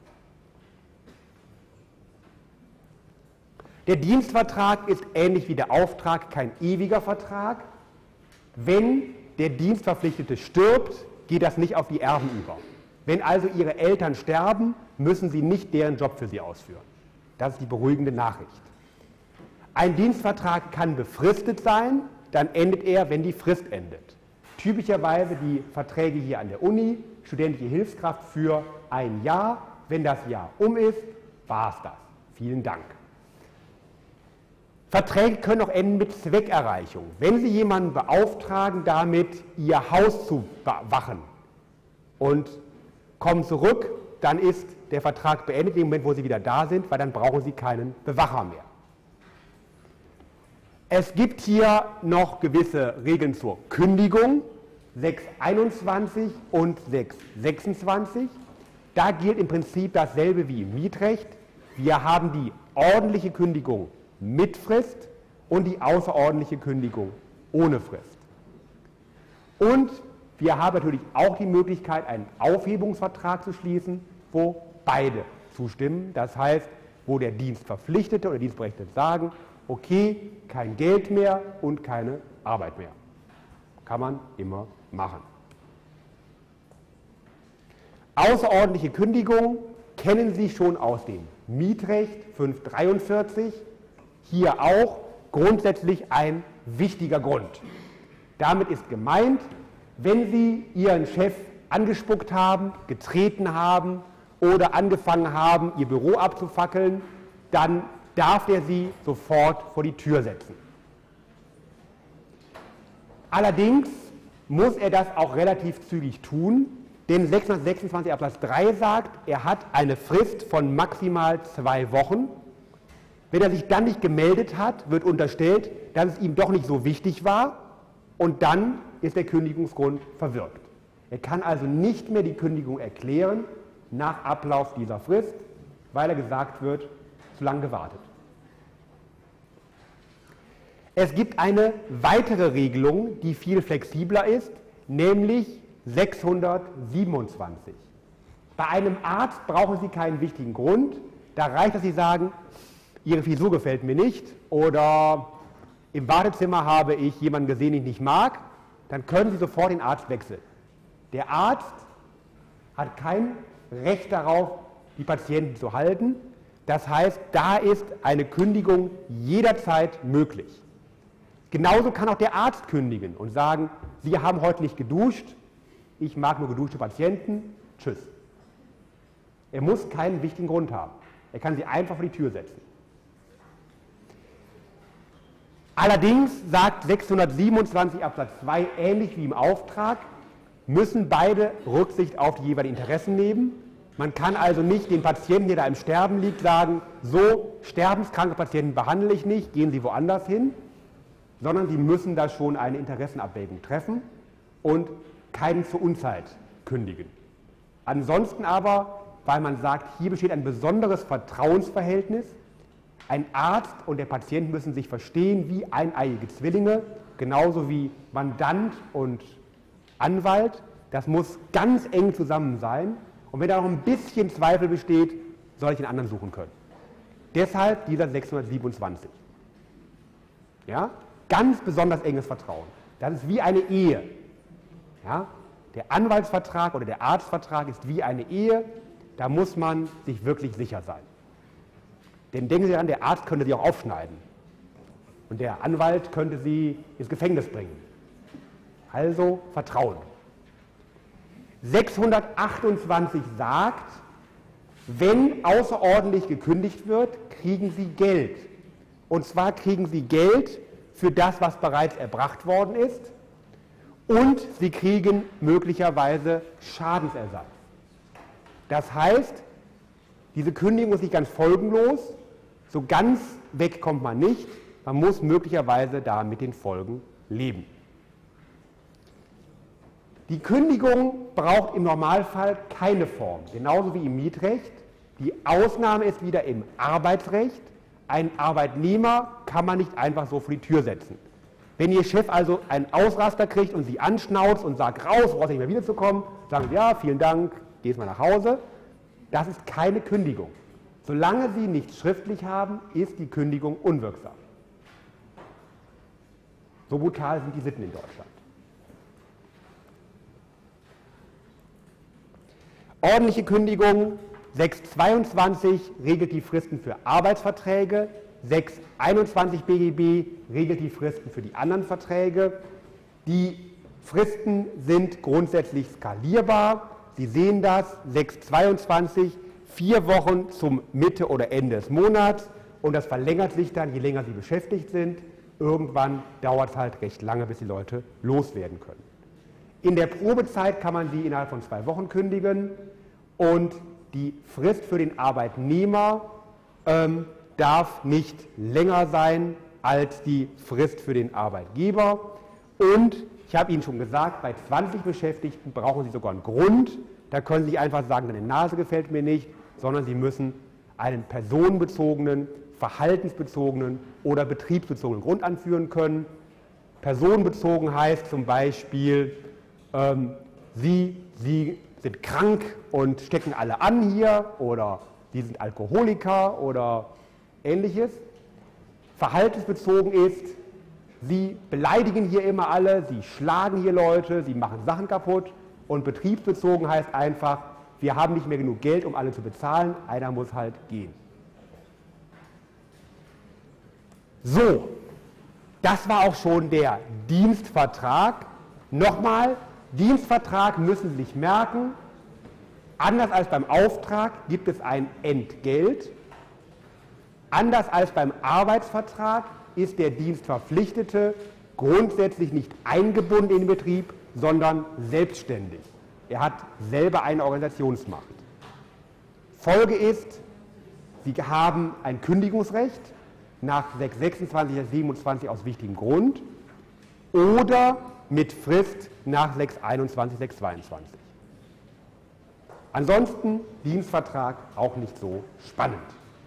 Der Dienstvertrag ist ähnlich wie der Auftrag kein ewiger Vertrag. Wenn der Dienstverpflichtete stirbt, geht das nicht auf die Erben über. Wenn also Ihre Eltern sterben, müssen Sie nicht deren Job für Sie ausführen. Das ist die beruhigende Nachricht. Ein Dienstvertrag kann befristet sein, dann endet er, wenn die Frist endet. Typischerweise die Verträge hier an der Uni, studentische Hilfskraft für ein Jahr. Wenn das Jahr ist, war es das. Vielen Dank. Verträge können auch enden mit Zweckerreichung. Wenn Sie jemanden beauftragen, damit Ihr Haus zu bewachen und kommen zurück, dann ist der Vertrag beendet im Moment, wo Sie wieder da sind, weil dann brauchen Sie keinen Bewacher mehr. Es gibt hier noch gewisse Regeln zur Kündigung, 621 und 626. Da gilt im Prinzip dasselbe wie im Mietrecht. Wir haben die ordentliche Kündigung mit Frist und die außerordentliche Kündigung ohne Frist. Und wir haben natürlich auch die Möglichkeit, einen Aufhebungsvertrag zu schließen, wo beide zustimmen. Das heißt, wo der Dienstverpflichtete oder Dienstberechtigte sagen, okay, kein Geld mehr und keine Arbeit mehr. Kann man immer machen. Außerordentliche Kündigung kennen Sie schon aus dem Mietrecht 543. Hier auch grundsätzlich ein wichtiger Grund. Damit ist gemeint, wenn Sie Ihren Chef angespuckt haben, getreten haben oder angefangen haben, Ihr Büro abzufackeln, dann darf er Sie sofort vor die Tür setzen. Allerdings muss er das auch relativ zügig tun, denn 626 Absatz 3 sagt, er hat eine Frist von maximal 2 Wochen. Wenn er sich dann nicht gemeldet hat, wird unterstellt, dass es ihm doch nicht so wichtig war und dann ist der Kündigungsgrund verwirkt. Er kann also nicht mehr die Kündigung erklären nach Ablauf dieser Frist, weil er gesagt wird, zu lange gewartet. Es gibt eine weitere Regelung, die viel flexibler ist, nämlich 627. Bei einem Arzt brauchen Sie keinen wichtigen Grund. Da reicht, dass Sie sagen, Ihre Frisur gefällt mir nicht oder im Wartezimmer habe ich jemanden gesehen, den ich nicht mag. Dann können Sie sofort den Arzt wechseln. Der Arzt hat kein Recht darauf, die Patienten zu halten. Das heißt, da ist eine Kündigung jederzeit möglich. Genauso kann auch der Arzt kündigen und sagen, Sie haben heute nicht geduscht, ich mag nur geduschte Patienten, tschüss. Er muss keinen wichtigen Grund haben. Er kann Sie einfach vor die Tür setzen. Allerdings sagt 627 Absatz 2, ähnlich wie im Auftrag, müssen beide Rücksicht auf die jeweiligen Interessen nehmen. Man kann also nicht den Patienten, der da im Sterben liegt, sagen, so, sterbenskranke Patienten behandle ich nicht, gehen Sie woanders hin, sondern Sie müssen da schon eine Interessenabwägung treffen und keinen zur Unzeit kündigen. Ansonsten aber, weil man sagt, hier besteht ein besonderes Vertrauensverhältnis, ein Arzt und der Patient müssen sich verstehen wie eineiige Zwillinge, genauso wie Mandant und Anwalt. Das muss ganz eng zusammen sein. Und wenn da noch ein bisschen Zweifel besteht, soll ich einen anderen suchen können. Deshalb dieser 627. Ja? Ganz besonders enges Vertrauen. Das ist wie eine Ehe. Ja? Der Anwaltsvertrag oder der Arztvertrag ist wie eine Ehe. Da muss man sich wirklich sicher sein. Denn denken Sie an, der Arzt könnte Sie auch aufschneiden. Und der Anwalt könnte Sie ins Gefängnis bringen. Also Vertrauen. 628 sagt, wenn außerordentlich gekündigt wird, kriegen Sie Geld. Und zwar kriegen Sie Geld für das, was bereits erbracht worden ist, und Sie kriegen möglicherweise Schadensersatz. Das heißt, diese Kündigung ist nicht ganz folgenlos, so ganz weg kommt man nicht, man muss möglicherweise da mit den Folgen leben. Die Kündigung braucht im Normalfall keine Form, genauso wie im Mietrecht. Die Ausnahme ist wieder im Arbeitsrecht. Einen Arbeitnehmer kann man nicht einfach so vor die Tür setzen. Wenn Ihr Chef also einen Ausraster kriegt und Sie anschnauzt und sagt, raus, brauchst nicht mehr wiederzukommen, sagen Sie, ja, vielen Dank, gehst mal nach Hause. Das ist keine Kündigung. Solange Sie nichts schriftlich haben, ist die Kündigung unwirksam. So brutal sind die Sitten in Deutschland. Ordentliche Kündigung, 622 regelt die Fristen für Arbeitsverträge, 621 BGB regelt die Fristen für die anderen Verträge. Die Fristen sind grundsätzlich skalierbar. Sie sehen das, 622, 4 Wochen zum Mitte oder Ende des Monats, und das verlängert sich dann, je länger Sie beschäftigt sind. Irgendwann dauert es halt recht lange, bis die Leute loswerden können. In der Probezeit kann man sie innerhalb von 2 Wochen kündigen, und die Frist für den Arbeitnehmer darf nicht länger sein als die Frist für den Arbeitgeber. Und ich habe Ihnen schon gesagt, bei 20 Beschäftigten brauchen Sie sogar einen Grund. Da können Sie nicht einfach sagen, deine Nase gefällt mir nicht, sondern Sie müssen einen personenbezogenen, verhaltensbezogenen oder betriebsbezogenen Grund anführen können. Personenbezogen heißt zum Beispiel, Sie sind krank und stecken alle an hier, oder Sie sind Alkoholiker oder Ähnliches. Verhaltensbezogen ist, Sie beleidigen hier immer alle, Sie schlagen hier Leute, Sie machen Sachen kaputt. Und betriebsbezogen heißt einfach, wir haben nicht mehr genug Geld, um alle zu bezahlen, einer muss halt gehen. So, das war auch schon der Dienstvertrag. Nochmal, Dienstvertrag müssen Sie sich merken, anders als beim Auftrag gibt es ein Entgelt. Anders als beim Arbeitsvertrag ist der Dienstverpflichtete grundsätzlich nicht eingebunden in den Betrieb, sondern selbstständig. Er hat selber eine Organisationsmacht. Folge ist, Sie haben ein Kündigungsrecht nach 626, 627 aus wichtigem Grund oder mit Frist nach 621, 622. Ansonsten Dienstvertrag auch nicht so spannend.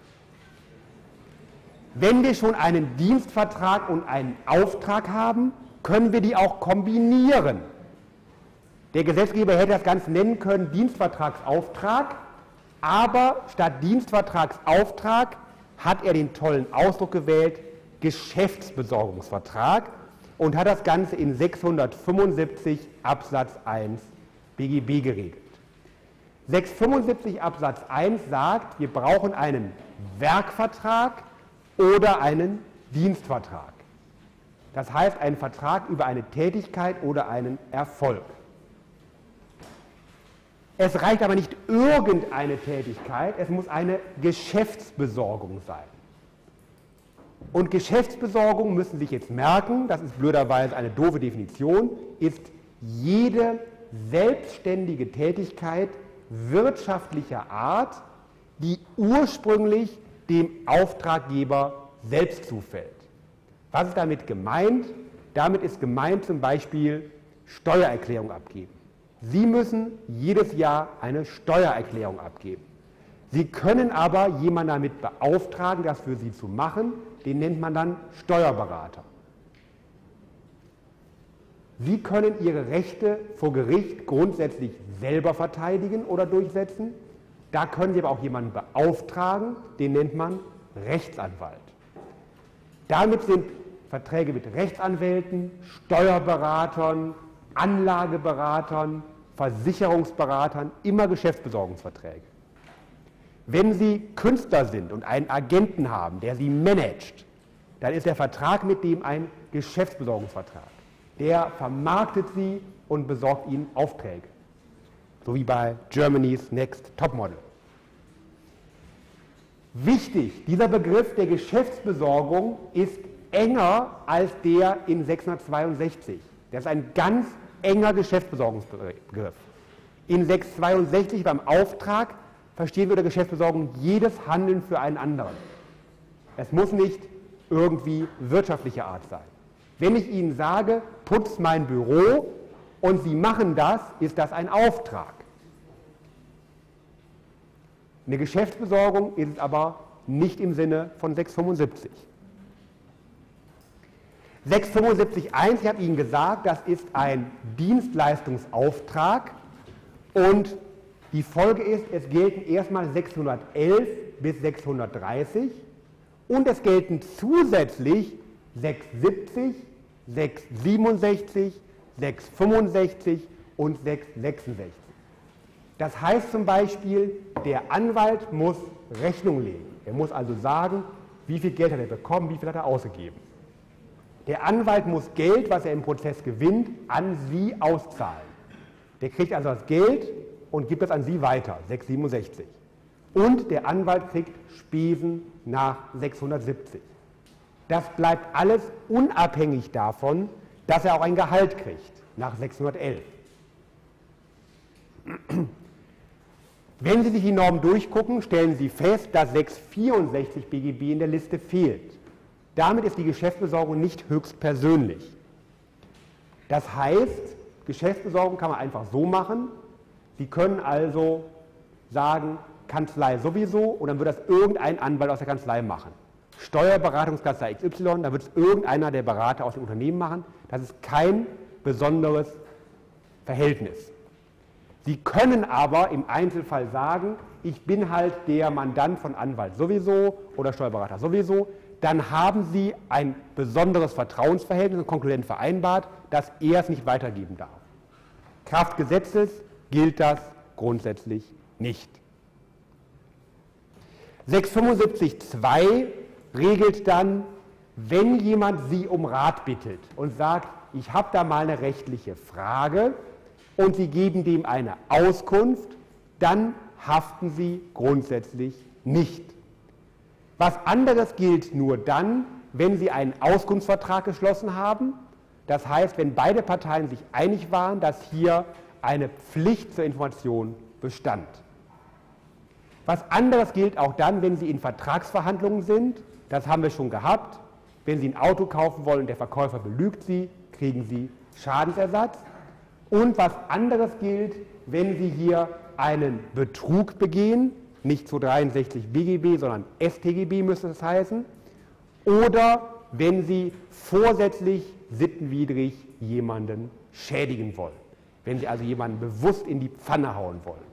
Wenn wir schon einen Dienstvertrag und einen Auftrag haben, können wir die auch kombinieren. Der Gesetzgeber hätte das Ganze nennen können Dienstvertragsauftrag, aber statt Dienstvertragsauftrag hat er den tollen Ausdruck gewählt, Geschäftsbesorgungsvertrag, und hat das Ganze in 675 Absatz 1 BGB geregelt. 675 Absatz 1 sagt, wir brauchen einen Werkvertrag oder einen Dienstvertrag. Das heißt, einen Vertrag über eine Tätigkeit oder einen Erfolg. Es reicht aber nicht irgendeine Tätigkeit, es muss eine Geschäftsbesorgung sein. Und Geschäftsbesorgung, müssen Sie sich jetzt merken, das ist blöderweise eine doofe Definition, ist jede selbstständige Tätigkeit wirtschaftlicher Art, die ursprünglich dem Auftraggeber selbst zufällt. Was ist damit gemeint? Damit ist gemeint zum Beispiel Steuererklärung abgeben. Sie müssen jedes Jahr eine Steuererklärung abgeben. Sie können aber jemanden damit beauftragen, das für Sie zu machen, den nennt man dann Steuerberater. Sie können Ihre Rechte vor Gericht grundsätzlich selber verteidigen oder durchsetzen. Da können Sie aber auch jemanden beauftragen, den nennt man Rechtsanwalt. Damit sind Verträge mit Rechtsanwälten, Steuerberatern, Anlageberatern, Versicherungsberatern immer Geschäftsbesorgungsverträge. Wenn Sie Künstler sind und einen Agenten haben, der Sie managt, dann ist der Vertrag mit dem ein Geschäftsbesorgungsvertrag. Der vermarktet Sie und besorgt Ihnen Aufträge. so wie bei Germany's Next Topmodel. Wichtig, dieser Begriff der Geschäftsbesorgung ist enger als der in 662. Das ist ein ganz enger Geschäftsbesorgungsbegriff. In 662 beim Auftrag verstehen wir unter Geschäftsbesorgung jedes Handeln für einen anderen. Es muss nicht irgendwie wirtschaftlicher Art sein. Wenn ich Ihnen sage, putz mein Büro und Sie machen das, ist das ein Auftrag. Eine Geschäftsbesorgung ist es aber nicht im Sinne von 675. 675.1, ich habe Ihnen gesagt, das ist ein Dienstleistungsauftrag und die Folge ist, es gelten erstmal 611 bis 630 und es gelten zusätzlich 670, 667, 665 und 666. Das heißt zum Beispiel, der Anwalt muss Rechnung legen. Er muss also sagen, wie viel Geld hat er bekommen, wie viel hat er ausgegeben. Der Anwalt muss Geld, was er im Prozess gewinnt, an Sie auszahlen. Der kriegt also das Geld und gibt das an Sie weiter, 667. Und der Anwalt kriegt Spesen nach 670. Das bleibt alles unabhängig davon, dass er auch ein Gehalt kriegt, nach 611. Wenn Sie sich die Norm durchgucken, stellen Sie fest, dass 664 BGB in der Liste fehlt. Damit ist die Geschäftsbesorgung nicht höchstpersönlich. Das heißt, Geschäftsbesorgung kann man einfach so machen, Sie können also sagen, Kanzlei sowieso, und dann wird das irgendein Anwalt aus der Kanzlei machen. Steuerberatungskanzlei XY, dann wird es irgendeiner der Berater aus dem Unternehmen machen. Das ist kein besonderes Verhältnis. Sie können aber im Einzelfall sagen, ich bin halt der Mandant von Anwalt sowieso oder Steuerberater sowieso, dann haben Sie ein besonderes Vertrauensverhältnis und konkludent vereinbart, dass er es nicht weitergeben darf. Kraft Gesetzes gilt das grundsätzlich nicht. 675.2 regelt dann, wenn jemand Sie um Rat bittet und sagt, ich habe da mal eine rechtliche Frage und Sie geben dem eine Auskunft, dann haften Sie grundsätzlich nicht. Was anderes gilt nur dann, wenn Sie einen Auskunftsvertrag geschlossen haben. Das heißt, wenn beide Parteien sich einig waren, dass hier eine Pflicht zur Information bestand. Was anderes gilt auch dann, wenn Sie in Vertragsverhandlungen sind. Das haben wir schon gehabt. Wenn Sie ein Auto kaufen wollen und der Verkäufer belügt Sie, kriegen Sie Schadensersatz. Und was anderes gilt, wenn Sie hier einen Betrug begehen, nicht 263 BGB, sondern StGB müsste es heißen, oder wenn Sie vorsätzlich sittenwidrig jemanden schädigen wollen, wenn Sie also jemanden bewusst in die Pfanne hauen wollen.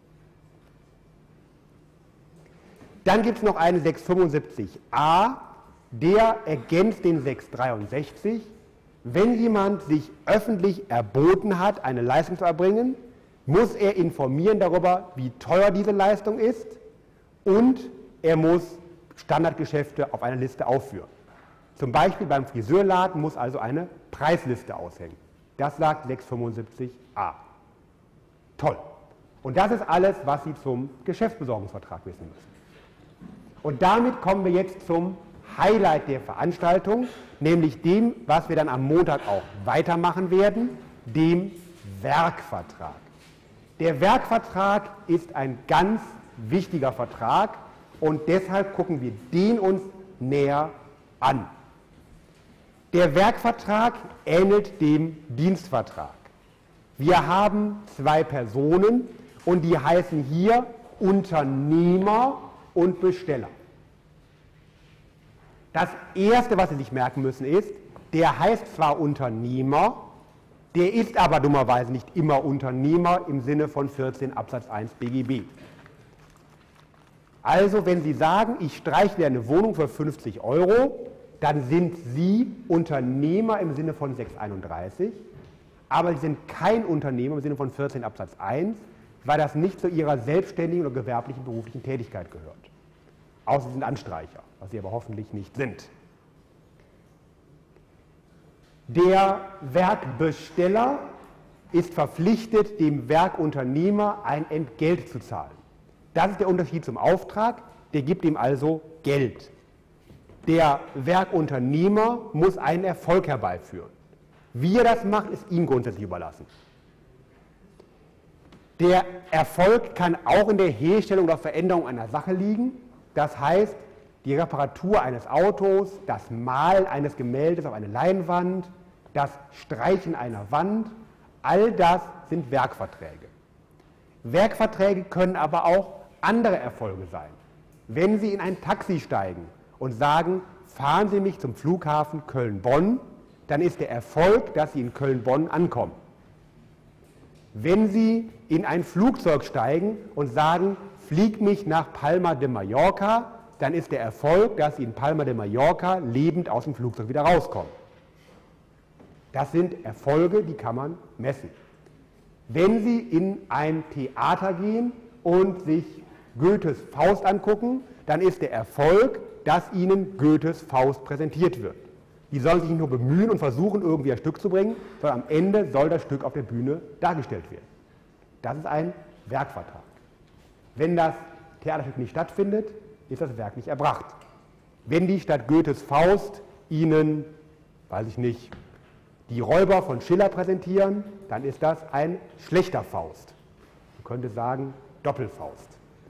Dann gibt es noch einen 675a, der ergänzt den 663. Wenn jemand sich öffentlich erboten hat, eine Leistung zu erbringen, muss er informieren darüber, wie teuer diese Leistung ist, und er muss Standardgeschäfte auf einer Liste aufführen. Zum Beispiel beim Friseurladen muss also eine Preisliste aushängen. Das sagt 675a. Toll. Und das ist alles, was Sie zum Geschäftsbesorgungsvertrag wissen müssen. Und damit kommen wir jetzt zum Highlight der Veranstaltung, nämlich dem, was wir dann am Montag auch weitermachen werden, dem Werkvertrag. Der Werkvertrag ist ein ganz wichtiger Vertrag und deshalb gucken wir den uns näher an. Der Werkvertrag ähnelt dem Dienstvertrag. Wir haben zwei Personen und die heißen hier Unternehmer und Besteller. Das Erste, was Sie sich merken müssen, ist, der heißt zwar Unternehmer, der ist aber dummerweise nicht immer Unternehmer im Sinne von 14 Absatz 1 BGB. Also wenn Sie sagen, ich streiche mir eine Wohnung für 50 €, dann sind Sie Unternehmer im Sinne von 631, aber Sie sind kein Unternehmer im Sinne von 14 Absatz 1, weil das nicht zu Ihrer selbstständigen oder gewerblichen beruflichen Tätigkeit gehört. Außer Sie sind Anstreicher, was Sie aber hoffentlich nicht sind. Der Werkbesteller ist verpflichtet, dem Werkunternehmer ein Entgelt zu zahlen. Das ist der Unterschied zum Auftrag, der gibt ihm also Geld. Der Werkunternehmer muss einen Erfolg herbeiführen. Wie er das macht, ist ihm grundsätzlich überlassen. Der Erfolg kann auch in der Herstellung oder Veränderung einer Sache liegen. Das heißt, die Reparatur eines Autos, das Malen eines Gemäldes auf eine Leinwand, das Streichen einer Wand, all das sind Werkverträge. Werkverträge können aber auch andere Erfolge sein. Wenn Sie in ein Taxi steigen und sagen, fahren Sie mich zum Flughafen Köln-Bonn, dann ist der Erfolg, dass Sie in Köln-Bonn ankommen. Wenn Sie in ein Flugzeug steigen und sagen, flieg mich nach Palma de Mallorca, dann ist der Erfolg, dass Sie in Palma de Mallorca lebend aus dem Flugzeug wieder rauskommen. Das sind Erfolge, die kann man messen. Wenn Sie in ein Theater gehen und sich Goethes Faust angucken, dann ist der Erfolg, dass Ihnen Goethes Faust präsentiert wird. Die sollen sich nicht nur bemühen und versuchen, irgendwie ein Stück zu bringen, sondern am Ende soll das Stück auf der Bühne dargestellt werden. Das ist ein Werkvertrag. Wenn das Theaterstück nicht stattfindet, ist das Werk nicht erbracht. Wenn die statt Goethes Faust Ihnen, weiß ich nicht, die Räuber von Schiller präsentieren, dann ist das ein schlechter Faust. Man könnte sagen Doppelfaust.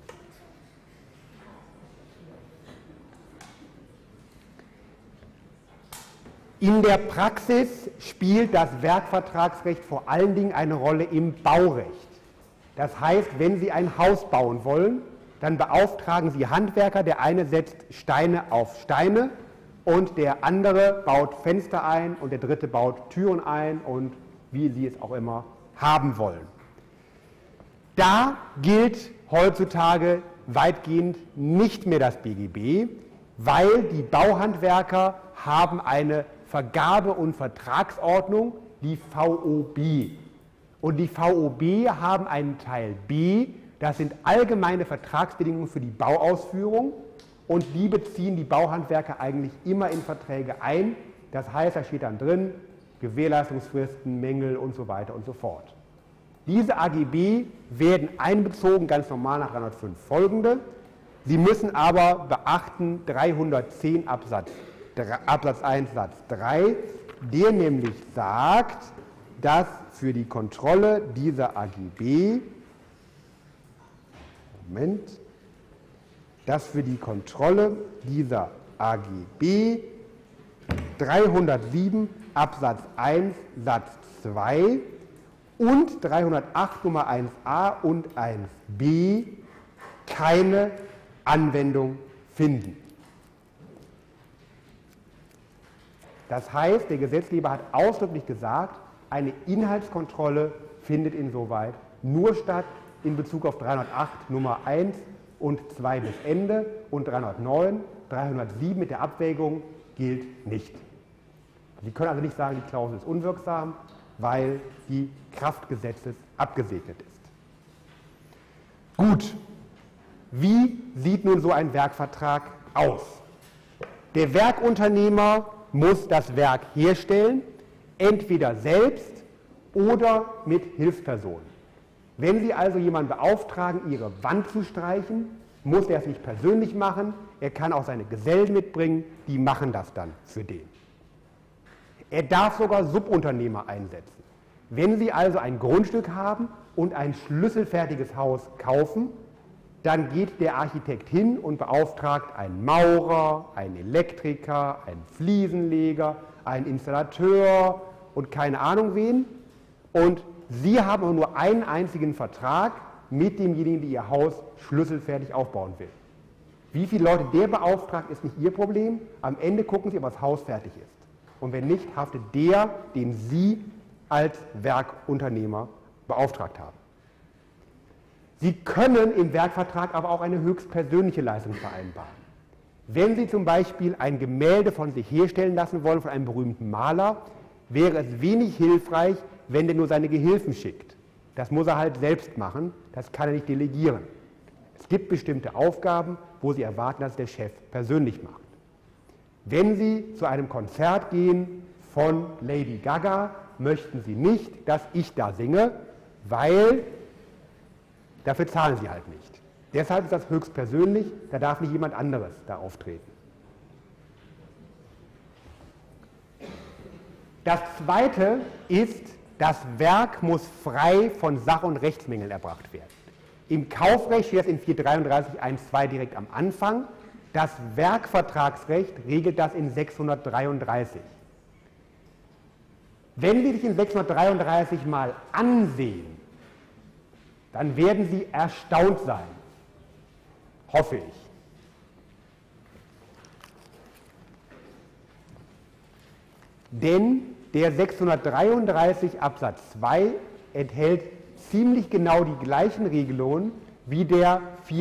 In der Praxis spielt das Werkvertragsrecht vor allen Dingen eine Rolle im Baurecht. Das heißt, wenn Sie ein Haus bauen wollen, dann beauftragen Sie Handwerker, der eine setzt Steine auf Steine und der andere baut Fenster ein und der dritte baut Türen ein und wie Sie es auch immer haben wollen. Da gilt heutzutage weitgehend nicht mehr das BGB, weil die Bauhandwerker haben eine Vergabe- und Vertragsordnung, die VOB. Und die VOB haben einen Teil B, das sind allgemeine Vertragsbedingungen für die Bauausführung und die beziehen die Bauhandwerker eigentlich immer in Verträge ein. Das heißt, da steht dann drin, Gewährleistungsfristen, Mängel und so weiter und so fort. Diese AGB werden einbezogen, ganz normal nach 305 folgende. Sie müssen aber beachten 310 Absatz 1 Satz 3, der nämlich sagt, dass für die Kontrolle dieser AGB, dass für die Kontrolle dieser AGB 307 Absatz 1 Satz 2 und 308 Nummer 1a und 1b keine Anwendung finden. Das heißt, der Gesetzgeber hat ausdrücklich gesagt, eine Inhaltskontrolle findet insoweit nur statt in Bezug auf 308 Nummer 1 und 2 bis Ende und 309, 307 mit der Abwägung gilt nicht. Sie können also nicht sagen, die Klausel ist unwirksam, weil die Kraft des Gesetzes abgesegnet ist. Gut, wie sieht nun so ein Werkvertrag aus? Der Werkunternehmer muss das Werk herstellen, entweder selbst oder mit Hilfspersonen. Wenn Sie also jemanden beauftragen, Ihre Wand zu streichen, muss er es nicht persönlich machen, er kann auch seine Gesellen mitbringen, die machen das dann für den. Er darf sogar Subunternehmer einsetzen. Wenn Sie also ein Grundstück haben und ein schlüsselfertiges Haus kaufen, dann geht der Architekt hin und beauftragt einen Maurer, einen Elektriker, einen Fliesenleger, einen Installateur und keine Ahnung wen. Und Sie haben aber nur einen einzigen Vertrag mit demjenigen, der Ihr Haus schlüsselfertig aufbauen will. Wie viele Leute der beauftragt, ist nicht Ihr Problem. Am Ende gucken Sie, ob das Haus fertig ist. Und wenn nicht, haftet der, den Sie als Werkunternehmer beauftragt haben. Sie können im Werkvertrag aber auch eine höchstpersönliche Leistung vereinbaren. Wenn Sie zum Beispiel ein Gemälde von sich herstellen lassen wollen, von einem berühmten Maler, wäre es wenig hilfreich, wenn der nur seine Gehilfen schickt. Das muss er halt selbst machen, das kann er nicht delegieren. Es gibt bestimmte Aufgaben, wo Sie erwarten, dass der Chef persönlich macht. Wenn Sie zu einem Konzert gehen von Lady Gaga, möchten Sie nicht, dass ich da singe, weil dafür zahlen Sie halt nicht. Deshalb ist das höchstpersönlich, da darf nicht jemand anderes da auftreten. Das Zweite ist, das Werk muss frei von Sach- und Rechtsmängeln erbracht werden. Im Kaufrecht steht das in 433 1.2 direkt am Anfang. Das Werkvertragsrecht regelt das in 633. Wenn Sie sich in 633 mal ansehen, dann werden Sie erstaunt sein. Hoffe ich. Denn der 633 Absatz 2 enthält ziemlich genau die gleichen Regelungen wie der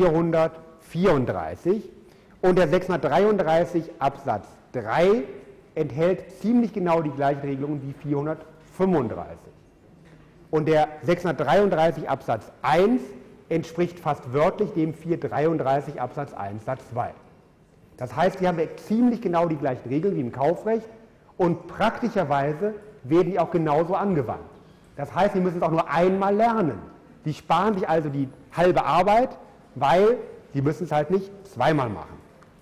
434 und der 633 Absatz 3 enthält ziemlich genau die gleichen Regelungen wie 435. Und der 633 Absatz 1 entspricht fast wörtlich dem 433 Absatz 1 Satz 2. Das heißt, hier haben wir ziemlich genau die gleichen Regeln wie im Kaufrecht und praktischerweise werden die auch genauso angewandt. Das heißt, Sie müssen es auch nur einmal lernen. Sie sparen sich also die halbe Arbeit, weil Sie müssen es halt nicht zweimal machen.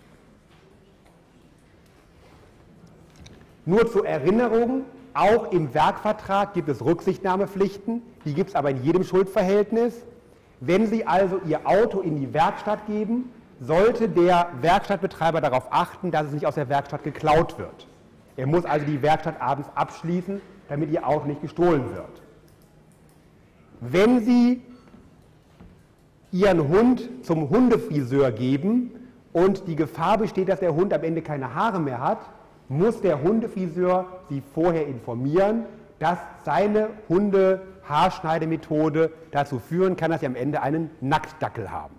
Nur zur Erinnerung, auch im Werkvertrag gibt es Rücksichtnahmepflichten, die gibt es aber in jedem Schuldverhältnis. Wenn Sie also Ihr Auto in die Werkstatt geben, sollte der Werkstattbetreiber darauf achten, dass es nicht aus der Werkstatt geklaut wird. Er muss also die Werkstatt abends abschließen, damit Ihr Auto nicht gestohlen wird. Wenn Sie Ihren Hund zum Hundefriseur geben und die Gefahr besteht, dass der Hund am Ende keine Haare mehr hat, muss der Hundefriseur Sie vorher informieren, dass seine Hundehaarschneidemethode dazu führen kann, dass Sie am Ende einen Nacktdackel haben.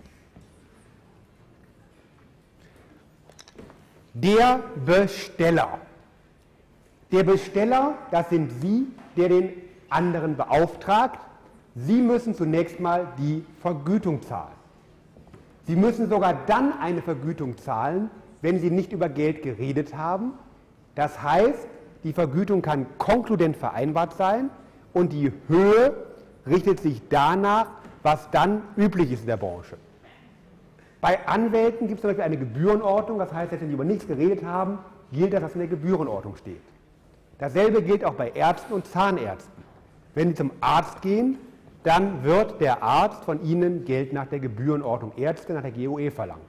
Der Besteller. Der Besteller, das sind Sie, der den anderen beauftragt. Sie müssen zunächst mal die Vergütung zahlen. Sie müssen sogar dann eine Vergütung zahlen, wenn Sie nicht über Geld geredet haben. Das heißt, die Vergütung kann konkludent vereinbart sein und die Höhe richtet sich danach, was dann üblich ist in der Branche. Bei Anwälten gibt es zum Beispiel eine Gebührenordnung, das heißt, wenn Sie über nichts geredet haben, gilt das, was in der Gebührenordnung steht. Dasselbe gilt auch bei Ärzten und Zahnärzten. Wenn Sie zum Arzt gehen, dann wird der Arzt von Ihnen Geld nach der Gebührenordnung Ärzte, nach der GOE verlangen.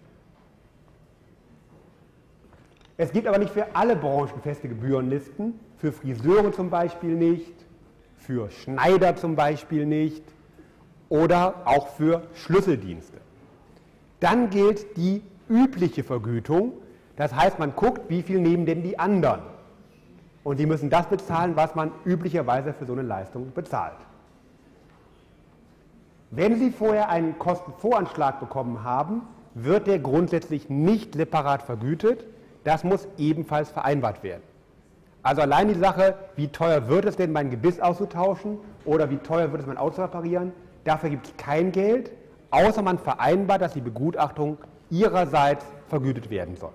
Es gibt aber nicht für alle Branchen feste Gebührenlisten, für Friseure zum Beispiel nicht, für Schneider zum Beispiel nicht oder auch für Schlüsseldienste. Dann gilt die übliche Vergütung, das heißt, man guckt, wie viel nehmen denn die anderen. Und Sie müssen das bezahlen, was man üblicherweise für so eine Leistung bezahlt. Wenn Sie vorher einen Kostenvoranschlag bekommen haben, wird der grundsätzlich nicht separat vergütet. Das muss ebenfalls vereinbart werden. Also allein die Sache, wie teuer wird es denn, mein Gebiss auszutauschen oder wie teuer wird es, mein Auto zu reparieren, dafür gibt es kein Geld, außer man vereinbart, dass die Begutachtung Ihrerseits vergütet werden soll.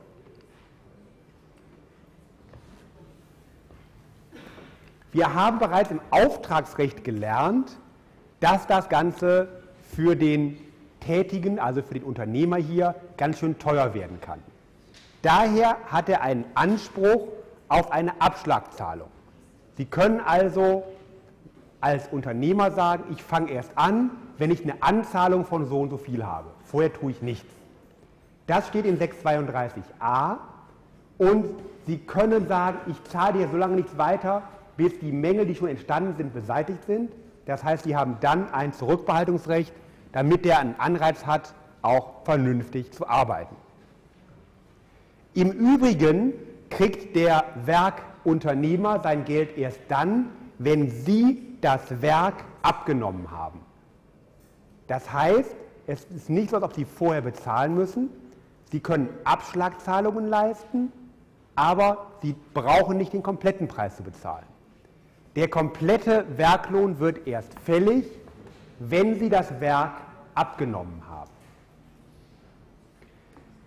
Wir haben bereits im Auftragsrecht gelernt, dass das Ganze für den Tätigen, also für den Unternehmer hier, ganz schön teuer werden kann. Daher hat er einen Anspruch auf eine Abschlagszahlung. Sie können also als Unternehmer sagen, ich fange erst an, wenn ich eine Anzahlung von so und so viel habe. Vorher tue ich nichts. Das steht in 632a und Sie können sagen, ich zahle dir so lange nichts weiter, bis die Mängel, die schon entstanden sind, beseitigt sind. Das heißt, Sie haben dann ein Zurückbehaltungsrecht, damit der einen Anreiz hat, auch vernünftig zu arbeiten. Im Übrigen kriegt der Werkunternehmer sein Geld erst dann, wenn Sie das Werk abgenommen haben. Das heißt, es ist nicht so, als ob Sie vorher bezahlen müssen. Sie können Abschlagszahlungen leisten, aber Sie brauchen nicht den kompletten Preis zu bezahlen. Der komplette Werklohn wird erst fällig, wenn Sie das Werk abgenommen haben.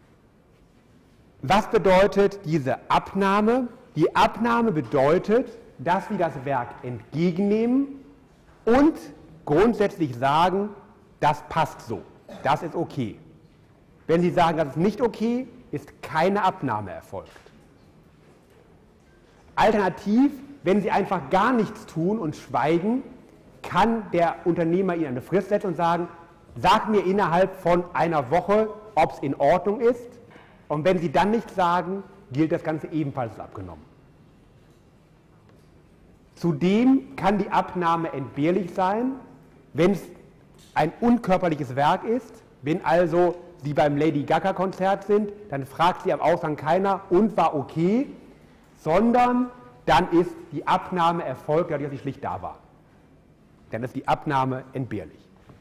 Was bedeutet diese Abnahme? Die Abnahme bedeutet, dass Sie das Werk entgegennehmen und grundsätzlich sagen, das passt so, das ist okay. Wenn Sie sagen, das ist nicht okay, ist keine Abnahme erfolgt. Alternativ, wenn Sie einfach gar nichts tun und schweigen, kann der Unternehmer Ihnen eine Frist setzen und sagen, sag mir innerhalb von einer Woche, ob es in Ordnung ist. Und wenn Sie dann nichts sagen, gilt das Ganze ebenfalls als abgenommen. Zudem kann die Abnahme entbehrlich sein, wenn es ein unkörperliches Werk ist. Wenn also Sie beim Lady Gaga Konzert sind, dann fragt Sie am Ausgang keiner und war okay, sondern dann ist die Abnahme erfolgt, dadurch, dass sie schlicht da war. Dann ist die Abnahme entbehrlich.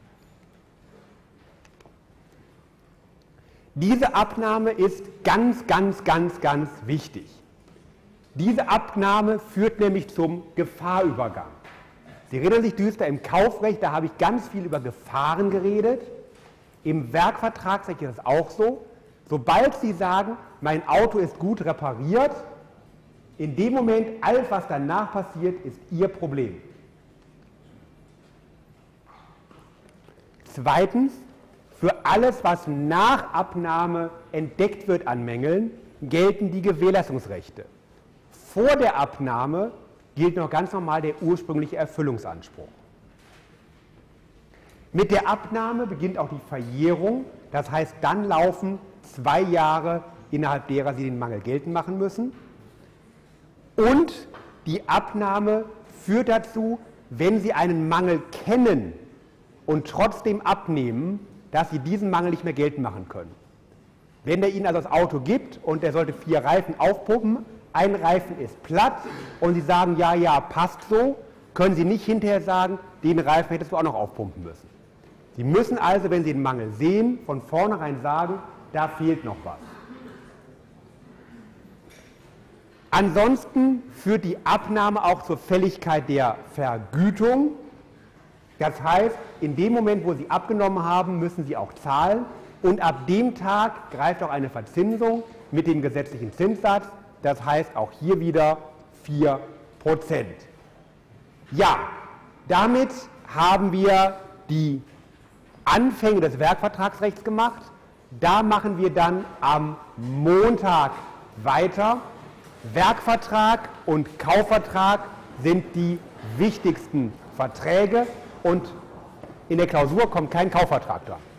Diese Abnahme ist ganz wichtig. Diese Abnahme führt nämlich zum Gefahrübergang. Sie erinnern sich düster, im Kaufrecht, da habe ich ganz viel über Gefahren geredet. Im Werkvertragsrecht ist es auch so. Sobald Sie sagen, mein Auto ist gut repariert, in dem Moment, alles was danach passiert, ist Ihr Problem. Zweitens, für alles, was nach Abnahme entdeckt wird an Mängeln, gelten die Gewährleistungsrechte. Vor der Abnahme gilt noch ganz normal der ursprüngliche Erfüllungsanspruch. Mit der Abnahme beginnt auch die Verjährung, das heißt, dann laufen 2 Jahre, innerhalb derer Sie den Mangel geltend machen müssen. Und die Abnahme führt dazu, wenn Sie einen Mangel kennen und trotzdem abnehmen, dass Sie diesen Mangel nicht mehr geltend machen können. Wenn der Ihnen also das Auto gibt und er sollte 4 Reifen aufpumpen, ein Reifen ist platt und Sie sagen, ja, ja, passt so, können Sie nicht hinterher sagen, den Reifen hättest du auch noch aufpumpen müssen. Sie müssen also, wenn Sie den Mangel sehen, von vornherein sagen, da fehlt noch was. Ansonsten führt die Abnahme auch zur Fälligkeit der Vergütung. Das heißt, in dem Moment, wo Sie abgenommen haben, müssen Sie auch zahlen. Und ab dem Tag greift auch eine Verzinsung mit dem gesetzlichen Zinssatz. Das heißt auch hier wieder 4%. Ja, damit haben wir die Anfänge des Werkvertragsrechts gemacht. Da machen wir dann am Montag weiter. Werkvertrag und Kaufvertrag sind die wichtigsten Verträge und in der Klausur kommt kein Kaufvertrag dran.